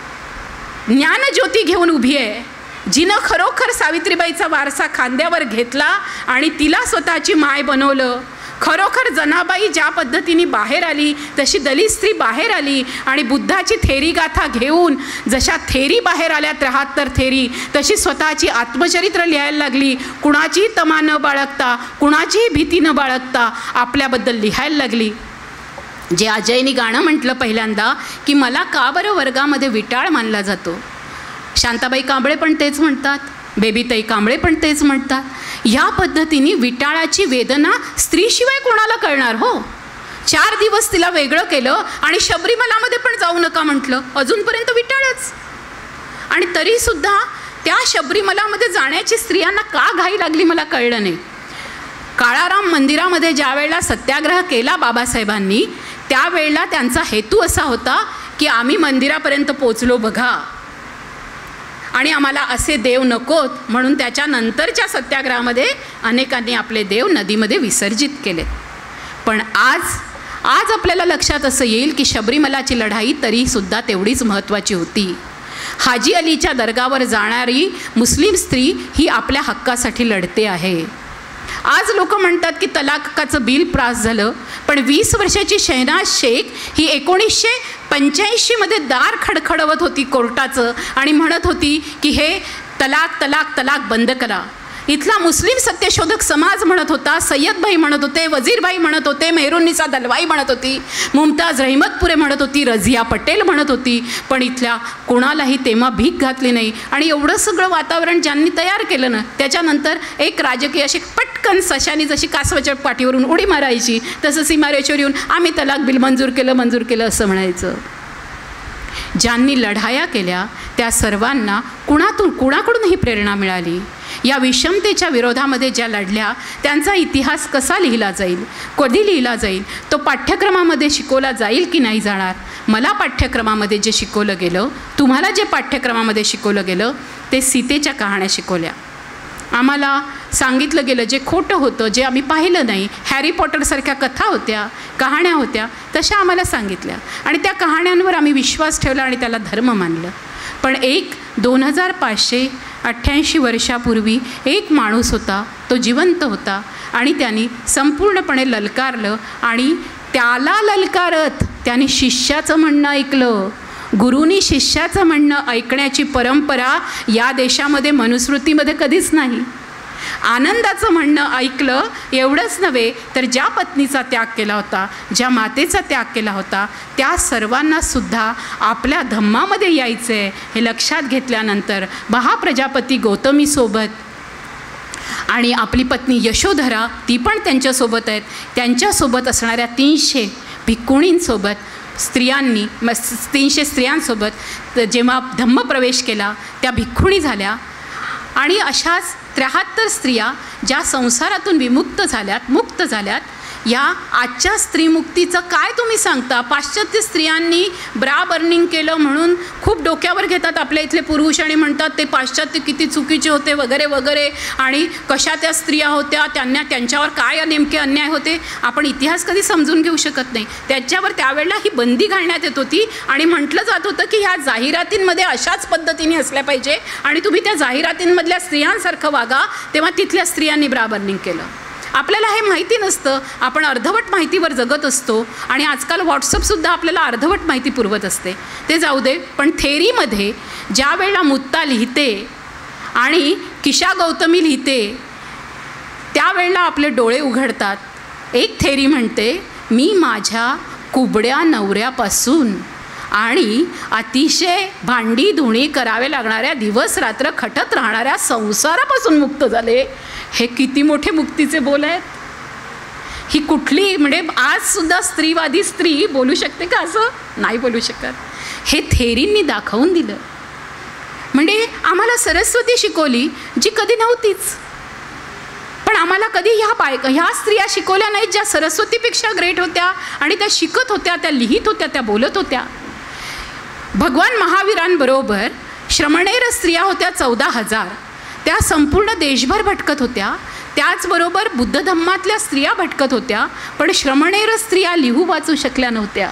ज्ञानज्योती घेऊन उभी आहे, जिनं खरोखर सावित्रीबाईचा वारसा खांद्यावर घेतला आणि तिला स्वतःची माय बनवलं, खरोखर जनाबाई ज्या पद्धतीने बाहेर आली तशी दलित स्त्री बाहेर आली आणि बुद्धाची थेरी गाथा घेऊन जशा थेरी बाहेर आल्या 73 थेरी, तशी स्वतःची आत्मचरित्र लिहायला लागली. कुणाचीही तमा न बाळगता, कुणाचीही भीती न बाळगता आपल्याबद्दल लिहायला लागली. जे अजयनी गाणं म्हटलं पहिल्यांदा की मला का बरं वर्गामध्ये विटाळ मानला जातो, शांताबाई कांबळे पण तेच म्हणतात, बेबीताई कांबळे पण तेच म्हणतात. ह्या पद्धतीने विटाळाची वेदना स्त्रीशिवाय कोणाला कळणार हो. 4 दिवस तिला वेगळं केलं आणि शबरीमलामध्ये पण जाऊ नका म्हटलं. अजूनपर्यंत विटाळच. आणि तरीसुद्धा त्या शबरीमलामध्ये जाण्याची स्त्रियांना का घाई लागली मला कळलं नाही. काळाराम मंदिरामध्ये ज्या वेळेला सत्याग्रह केला बाबासाहेबांनी, त्यावेळेला त्यांचा हेतू असा होता की आम्ही मंदिरापर्यंत पोचलो बघा आणि आम्हाला असे देव नकोत, म्हणून त्याच्यानंतरच्या सत्याग्रहामध्ये अनेकांनी आपले देव नदीमध्ये विसर्जित केले. पण आज आपल्याला लक्षात असं येईल की शबरीमलाची लढाई तरीसुद्धा तेवढीच महत्त्वाची होती. हाजी अलीच्या दर्गावर जाणारी मुस्लिम स्त्री ही आपल्या हक्कासाठी लढते आहे. आज लोक म्हणतात की तलाकाचं बिल पास झालं, पण 20 वर्षाची शहनाज शेख ही 1985मध्ये दार खडखडवत होती कोर्टाचं आणि म्हणत होती की हे तलाक तलाक तलाक बंद करा. इथला मुस्लिम सत्यशोधक समाज म्हणत होता, सय्यदभाई म्हणत होते, वजीरभाई म्हणत होते, मेहरुन्निसा दलवाई म्हणत होती, मुमताज रहमतपुरे म्हणत होती, रझिया पटेल म्हणत होती, पण इथल्या कोणालाही तेव्हा भीक घातली नाही. आणि एवढं सगळं वातावरण ज्यांनी तयार केलं ना, त्याच्यानंतर एक राजकीय अशी पटकन सशानी जशी कासवाच्या पाठीवरून उडी मारायची, तसं सीमारेषेवर येऊन आम्ही तलाक बिल मंजूर केलं असं म्हणायचं. ज्यांनी लढाया केल्या त्या सर्वांना कुणाकडून ही प्रेरणा मिळाली. या विषमतेच्या विरोधामध्ये ज्या लढल्या त्यांचा इतिहास कसा लिहिला जाईल, कधी लिहिला जाईल, तो पाठ्यक्रमामध्ये शिकवला जाईल की नाही जाणार. मला पाठ्यक्रमामध्ये जे शिकवलं गेलं, तुम्हाला जे पाठ्यक्रमामध्ये शिकवलं गेलं, ते सीतेच्या कहाण्या शिकवल्या. आम्हाला सांगितलं गेलं जे खोटं होतं, जे आम्ही पाहिलं नाही, हॅरी पॉटरसारख्या कथा होत्या, कहाण्या होत्या, तशा आम्हाला सांगितल्या आणि त्या कहाण्यांवर आम्ही विश्वास ठेवला आणि त्याला धर्म मानलं. पण 2588 वर्षापूर्वी एक माणूस होता, तो जिवंत होता आणि त्यांनी संपूर्णपणे ललकारलं आणि त्याला ललकारत त्यांनी शिष्याचं म्हणणं ऐकलं. गुरुनी शिष्याचं म्हणणं ऐकण्याची परंपरा या देशामध्ये मनुस्मृतीमध्ये कधीच नाही. आनंदाचं म्हणणं ऐकलं एवढंच नव्हे तर ज्या पत्नीचा त्याग केला होता, ज्या मातेचा त्याग केला होता, त्या सर्वांनासुद्धा आपल्या धम्मामध्ये यायचं आहे हे लक्षात घेतल्यानंतर महाप्रजापती गौतमीसोबत आणि आपली पत्नी यशोधरा ती पण त्यांच्यासोबत आहेत, त्यांच्यासोबत असणाऱ्या 300 भिक्खुणींसोबत स्त्रियांनी 300 स्त्रियांसोबत जेव्हा धम्मप्रवेश केला त्या भिक्खुणी झाल्या. आणि अशाच 73 स्त्रिया ज्या संसारातून विमुक्त झाल्यात, मुक्त झाल्यात. या आजच्या स्त्रीमुक्तीचं काय तुम्ही सांगता? पाश्चात्य स्त्रियांनी ब्रा बर्निंग केलं म्हणून खूप डोक्यावर घेतात आपल्या इथले पुरुष आणि म्हणतात ते पाश्चात्य किती चुकीचे होते वगैरे वगैरे आणि कशा त्या स्त्रिया होत्या, त्यांच्यावर काय नेमके अन्याय होते. आपण इतिहास कधी समजून घेऊ शकत नाही. त्याच्यावर त्यावेळेला ही बंदी घालण्यात येत होती आणि म्हटलं जात होतं की ह्या जाहिरातींमध्ये अशाच पद्धतीने असल्या पाहिजे आणि तुम्ही त्या जाहिरातींमधल्या स्त्रियांसारखं वागा. तेव्हा तिथल्या स्त्रियांनी ब्रा बर्निंग केलं. आपल्याला हे माहिती नसतं, आपण अर्धवट माहितीवर जगत असतो आणि आजकाल व्हॉट्सअपसुद्धा आपल्याला अर्धवट माहिती पुरवत असते. ते जाऊ दे, पण थेरीमध्ये ज्या वेळेला मुत्ता लिहिते आणि किशा गौतमी लिहिते त्यावेळेला आपले डोळे उघडतात. एक थेरी म्हणते, मी माझ्या कुबड्या नवऱ्यापासून आणि अतिशय भांडी धुणी करावे लागणाऱ्या दिवस रात्र खटत राहणाऱ्या संसारापासून मुक्त झाले. हे किती मोठे मुक्तीचे बोल आहेत. ही कुठली म्हणजे आजसुद्धा स्त्रीवादी स्त्री बोलू शकते का? असं नाही बोलू शकत. हे थेरींनी दाखवून दिलं. म्हणजे आम्हाला सरस्वती शिकवली जी कधी नव्हतीच, पण आम्हाला कधी ह्या स्त्रिया शिकवल्या नाहीत ज्या सरस्वतीपेक्षा ग्रेट होत्या आणि त्या शिकत होत्या, त्या लिहित होत्या, त्या बोलत होत्या. भगवान महावीरांबरोबर श्रमणेर स्त्रिया होत्या 14,000. त्या संपूर्ण देशभर भटकत होत्या. त्याचबरोबर बुद्ध धम्मातल्या स्त्रिया भटकत होत्या, पण श्रमणेर स्त्रिया लिहू वाचू शकल्या नव्हत्या.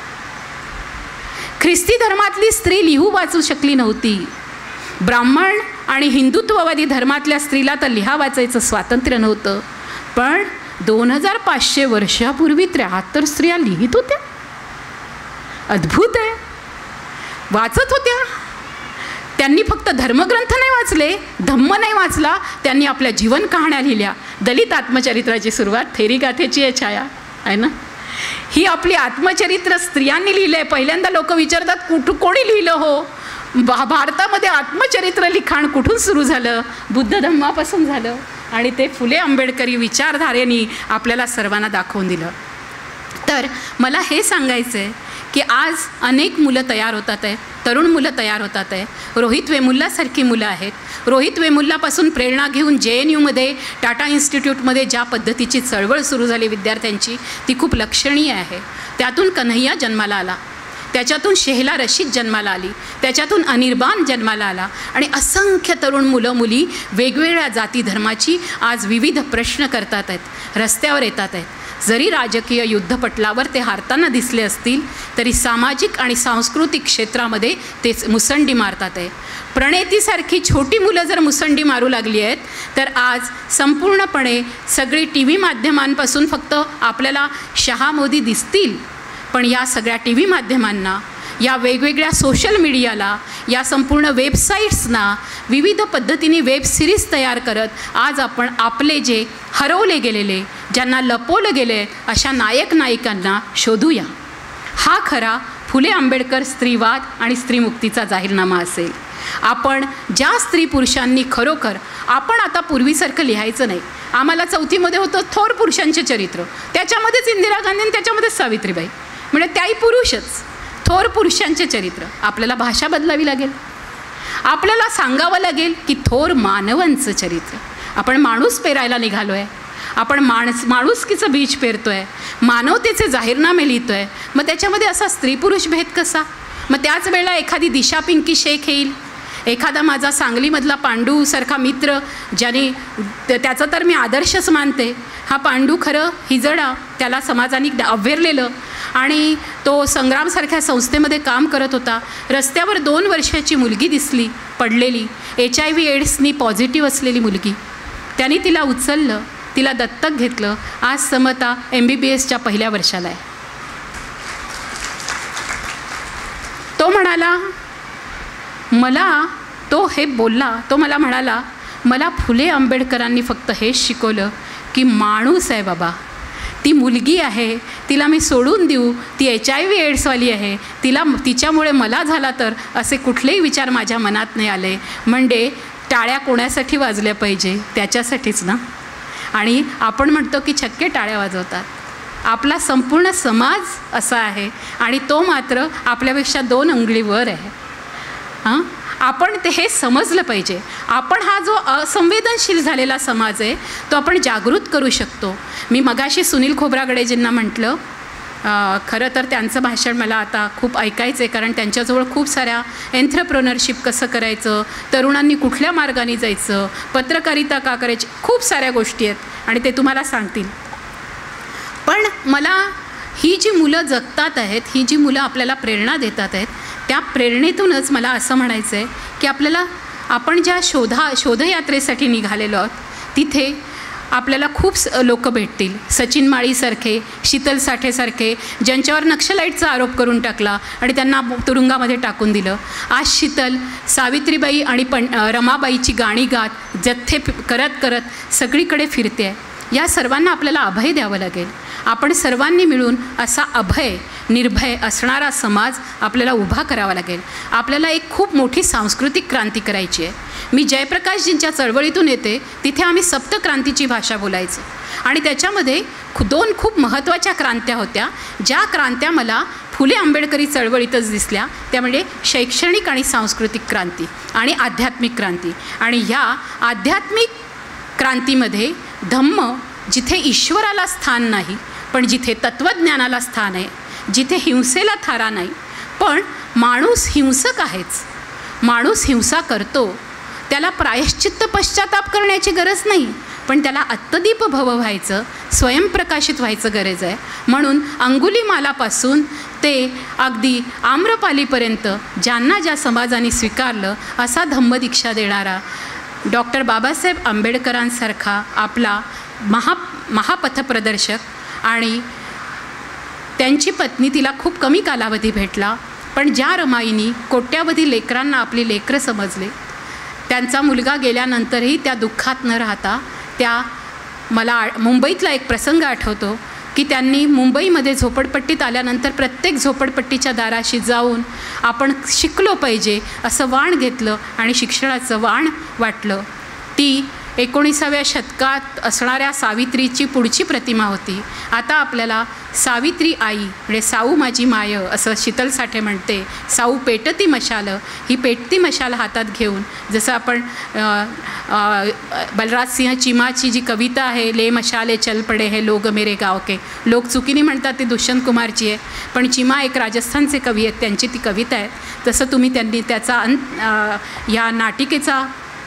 ख्रिस्ती धर्मातली स्त्री लिहू वाचू शकली नव्हती. ब्राह्मण आणि हिंदुत्ववादी धर्मातल्या स्त्रीला तर लिहा वाचायचं स्वातंत्र्य नव्हतं, पण 2500 वर्षापूर्वी 73 स्त्रिया लिहित होत्या. अद्भुत आहे. वाचत होत्या. त्यांनी फक्त धर्मग्रंथ नाही वाचले, धम्म नाही वाचला, त्यांनी आपल्या जीवन कहाण्या लिहिल्या. दलित आत्मचरित्राची सुरुवात थेरी गाथेची आहे छाया आहे ना. ही आपली आत्मचरित्र स्त्रियांनी लिहिलं आहे. पहिल्यांदा लोक विचारतात कोणी लिहिलं हो. भारतामध्ये आत्मचरित्र लिखाण कुठून सुरू झालं? बुद्ध धम्मापासून झालं आणि ते फुले आंबेडकरी विचारधारेनी आपल्याला सर्वांना दाखवून दिलं. तर मला हे सांगायचं आहे की आज अनेक मुलं तयार होतात आहे, तरुण मुलं तयार होतात आहे. रोहित वेमुल्लासारखी मुलं आहेत. रोहित वेमुल्लापासून प्रेरणा घेऊन JNUमध्ये टाटा इन्स्टिट्यूटमध्ये ज्या पद्धतीची चळवळ सुरू झाली विद्यार्थ्यांची, ती खूप लक्षणीय आहे. त्यातून कन्हैया जन्माला आला, त्याच्यातून शेहला रशीद जन्माला आली, त्याच्यातून अनिर्बान जन्माला आला आणि असंख्य तरुण मुलं मुली वेगवेगळ्या जाती धर्माची आज विविध प्रश्न करतात आहेत, रस्त्यावर येतात आहेत. जरी राजकीय युद्धपटलावर ते हारताना दिसले असतील तरी सामाजिक आणि सांस्कृतिक क्षेत्रामध्ये ते मुसंडी मारतात आहे. प्रणेतीसारखी छोटी मुलं जर मुसंडी मारू लागली आहेत तर आज संपूर्णपणे सगळी TV माध्यमांपासून फक्त आपल्याला शहा मोदी दिसतील, पण या सगळ्या TV माध्यमांना, या वेगवेगळ्या सोशल मीडियाला, या संपूर्ण वेबसाईट्सना विविध पद्धतीने वेब सिरीज तयार करत आज आपण आपले जे हरवले गेलेले, ज्यांना लपवलं गेले अशा नायक नायिकांना शोधूया. हा खरा फुले आंबेडकर स्त्रीवाद आणि स्त्रीमुक्तीचा जाहीरनामा असेल. आपण ज्या स्त्री पुरुषांनी खरोखर, आपण आता पूर्वीसारखं लिहायचं नाही. आम्हाला 4थीमध्ये होतं थोर पुरुषांचे चरित्र, त्याच्यामध्येच इंदिरा गांधी आणि त्याच्यामध्येच सावित्रीबाई, म्हणजे त्याही पुरुषच. थोर पुरुषांचे चरित्र. आपल्याला भाषा बदलावी लागेल, आपल्याला सांगावं लागेल की थोर मानवांचं चरित्र. आपण माणूस पेरायला निघालो आहे, आपण माणुसकीचं बीज पेरतो आहे, मानवतेचे जाहीरनामे लिहितो आहे. मग त्याच्यामध्ये असा स्त्री पुरुष भेद कसा? मग त्याच वेळेला एखादी दिशा पिंकी शेख येईल, एखादा माझा सांगलीमधला पांडूसारखा मित्र, ज्याने त्याचा तर मी आदर्शच मानते. हा पांडू खरं हिजडा, त्याला समाजाने अव्हेरलेलं, आणि तो संग्रामसारख्या संस्थेमध्ये काम करत होता. रस्त्यावर 2 वर्षाची मुलगी दिसली पडलेली, HIV एड्सनी पॉझिटिव्ह असलेली मुलगी. त्याने तिला उचललं, तिला दत्तक घेतलं. आज समता MBBSच्या पहिल्या वर्षाला आहे. तो म्हणाला तो मला म्हणाला, मला फुले आंबेडकरांनी फक्त हेच शिकवलं की माणूस आहे बाबा, ती मुलगी आहे, तिला मी सोडून देऊ, ती HIV एड्सवाली आहे, तिच्यामुळे मला झाला तर असे कुठलेही विचार माझ्या मनात नाही आले. म्हणजे टाळ्या कोणासाठी वाजल्या पाहिजे? त्याच्यासाठीच ना. आणि आपण म्हणतो की छक्के टाळ्या वाजवतात. आपला संपूर्ण समाज असा आहे आणि तो मात्र आपल्यापेक्षा 2 अंगळी वर आहे. आपण हे समजलं पाहिजे. आपण हा जो असंवेदनशील झालेला समाज आहे तो आपण जागृत करू शकतो. मी मगाशी सुनील खोब्रागडेजींना म्हटलं, खरं तर त्यांचं भाषण मला आता खूप ऐकायचं आहे, कारण त्यांच्याजवळ खूप साऱ्या एंट्रप्रेनरशिप कसं करायचं, तरुणांनी कुठल्या मार्गाने जायचं, पत्रकारिता का करायची, खूप साऱ्या गोष्टी आहेत आणि ते तुम्हाला सांगतील. पण मला ही जी मुलं जगतात आहेत, ही जी मुलं आपल्याला प्रेरणा देतात आहेत, त्या प्रेरणेतूनच मला असं म्हणायचं आहे की आपण ज्या शोधयात्रेसाठी निघालेलो आहोत तिथे आपल्याला खूप लोक भेटतील. सचिन माळीसारखे, शीतल साठेसारखे, ज्यांच्यावर नक्षलाईटचा आरोप करून टाकला आणि त्यांना तुरुंगामध्ये टाकून दिलं. आज शीतल सावित्रीबाई आणि रमाबाईची गाणी गात जथ्थे करत करत सगळीकडे फिरते आहे. या सर्वांना आपल्याला अभय द्यावं लागेल. आपण सर्वांनी मिळून असा अभय, निर्भय असणारा समाज आपल्याला उभा करावा लागेल. आपल्याला एक खूप मोठी सांस्कृतिक क्रांती करायची आहे. मी जयप्रकाशजींच्या चळवळीतून येते, तिथे आम्ही सप्तक्रांतीची भाषा बोलायचो आणि त्याच्यामध्ये 2 खूप महत्त्वाच्या क्रांत्या होत्या, ज्या क्रांत्या मला फुले आंबेडकरी चळवळीतच दिसल्या. त्या म्हणजे शैक्षणिक आणि सांस्कृतिक क्रांती आणि आध्यात्मिक क्रांती. आणि ह्या आध्यात्मिक क्रांतीमध्ये धम्म, जिथे ईश्वराला स्थान नाही पण जिथे तत्त्वज्ञानाला स्थान आहे, जिथे हिंसेला थारा नाही, पण माणूस हिंसक आहेच, माणूस हिंसा करतो, त्याला प्रायश्चित्त पश्चाताप करण्याची गरज नाही, पण त्याला अत्तदीप भव व्हायचं, स्वयंप्रकाशित व्हायचं गरज आहे. म्हणून अंगुलीमालापासून ते अगदी आम्रपालीपर्यंत ज्यांना ज्या समाजाने स्वीकारलं असा धम्मदीक्षा देणारा डॉक्टर बाबासाहेब आंबेडकरांसारखा आपला महापथप्रदर्शक, आणि त्यांची पत्नी, तिला खूप कमी कालावधी भेटला, पण ज्या रमाईनी कोट्यावधी लेकरांना आपली लेकरं समजले, त्यांचा मुलगा गेल्यानंतरही त्या दुःखात न राहता मला मुंबईतला एक प्रसंग आठवतो की त्यांनी मुंबईमध्ये झोपडपट्टीत आल्यानंतर प्रत्येक झोपडपट्टीच्या दाराशी जाऊन आपण शिकलो पाहिजे असं वाण घेतलं आणि शिक्षणाचं वाण वाटलं. ती 19व्या शतकात असणाऱ्या सावित्रीची पुढची प्रतिमा होती. आता आपल्याला सावित्री आई म्हणजे साऊ माझी माय असं शीतल साठे म्हणते. साऊ पेटती मशाल, ही पेटती मशाल हातात घेऊन, जसं आपण बलराजसिंह चिमाची जी कविता आहे, ले मशाले चल पडे हे लोग मेरे गाव के, लोक चुकीने म्हणतात ते दुष्यंत कुमारची आहे, पण चिमा एक राजस्थानचे कवी आहेत, त्यांची ती कविता आहे. तसं त्यांनी त्याचा या नाटिकेचा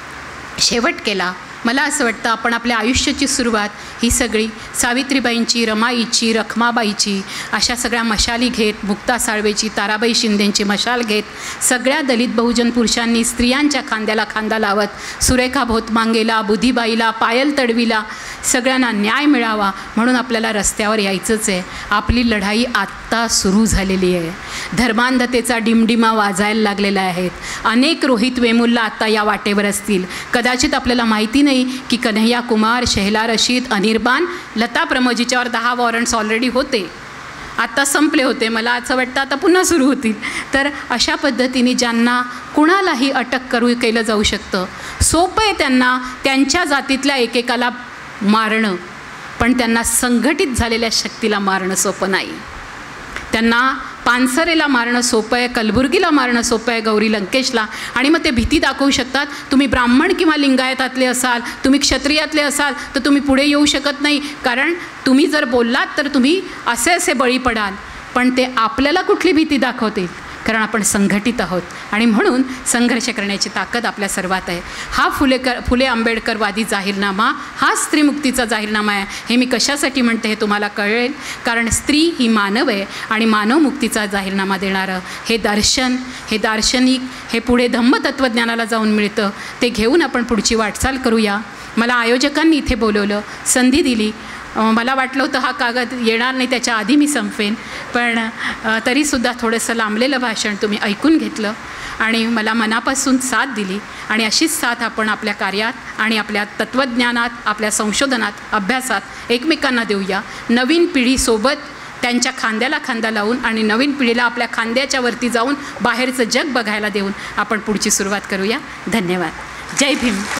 शेवट केला. मला असं वाटतं आपण आपल्या आयुष्याची सुरुवात ही सगळी सावित्रीबाईंची, रमाईची, रखमाबाईची अशा सगळ्या मशाली घेत, मुक्ता साळवेची, ताराबाई शिंदेंची मशाल घेत, सगळ्या दलित बहुजन पुरुषांनी स्त्रियांच्या खांद्याला खांदा लावत, सुरेखा भोतमांगेला, बुधीबाईला, पायल तडवीला, सगळ्यांना न्याय मिळावा म्हणून आपल्याला रस्त्यावर यायचंच आहे. आपली लढाई आत्ता सुरू झालेली आहे. धर्मांधतेचा डिमडिमा वाजायला लागलेला आहे. अनेक रोहित वेमुल्ला आत्ता या वाटेवर असतील. कदाचित आपल्याला माहिती नाही की कन्हैया कुमार, शेहला रशीद, अनिर्बान, लता प्रमोजीच्यावर 10 वॉरंट्स ऑलरेडी होते, आत्ता संपले होते. मला असं वाटतं आता पुन्हा सुरू होतील. तर अशा पद्धतीने ज्यांना कुणालाही अटक केलं जाऊ शकतं, सोपं आहे त्यांना त्यांच्या जातीतल्या एकेकाला मारणं, पण त्यांना संघटित झालेल्या शक्तीला मारणं सोपं नाही. त्यांना पानसरेला मारणं सोपं आहे, कलबुर्गीला मारणं सोपं आहे, गौरी लंकेशला, आणि मग ते भीती दाखवू शकतात. तुम्ही ब्राह्मण किंवा लिंगायतातले असाल, तुम्ही क्षत्रियातले असाल तर तुम्ही पुढे येऊ शकत नाही, कारण तुम्ही जर बोललात तर तुम्ही असे बळी पडाल. पण ते आपल्याला कुठली भीती दाखवतील, कारण आपण संघटित आहोत. आणि म्हणून संघर्ष करण्याची ताकद आपल्या सर्वात आहे. हा फुले आंबेडकरवादी जाहीरनामा हा स्त्रीमुक्तीचा जाहीरनामा आहे. हे मी कशासाठी म्हणते हे तुम्हाला कळेल, कारण स्त्री ही मानव आहे आणि मानवमुक्तीचा जाहीरनामा देणारं हे दर्शन, हे दार्शनिक, हे पुढे धम्मतत्त्वज्ञानाला जाऊन मिळतं. ते घेऊन आपण पुढची वाटचाल करूया. मला आयोजकांनी इथे बोलवलं, संधी दिली. मला वाटलं होतं हा कागद येणार नाही, त्याच्या आधी मी संपेन, पण तरीसुद्धा थोडंसं लांबलेलं भाषण तुम्ही ऐकून घेतलं आणि मला मनापासून साथ दिली. आणि अशीच साथ आपण आपल्या कार्यात आणि आपल्या तत्त्वज्ञानात, आपल्या संशोधनात, अभ्यासात एकमेकांना देऊया. नवीन पिढीसोबत त्यांच्या खांद्याला खांदा लावून आणि नवीन पिढीला आपल्या खांद्याच्या वरती जाऊन बाहेरचं जग बघायला देऊन आपण पुढची सुरुवात करूया. धन्यवाद. जय भीम.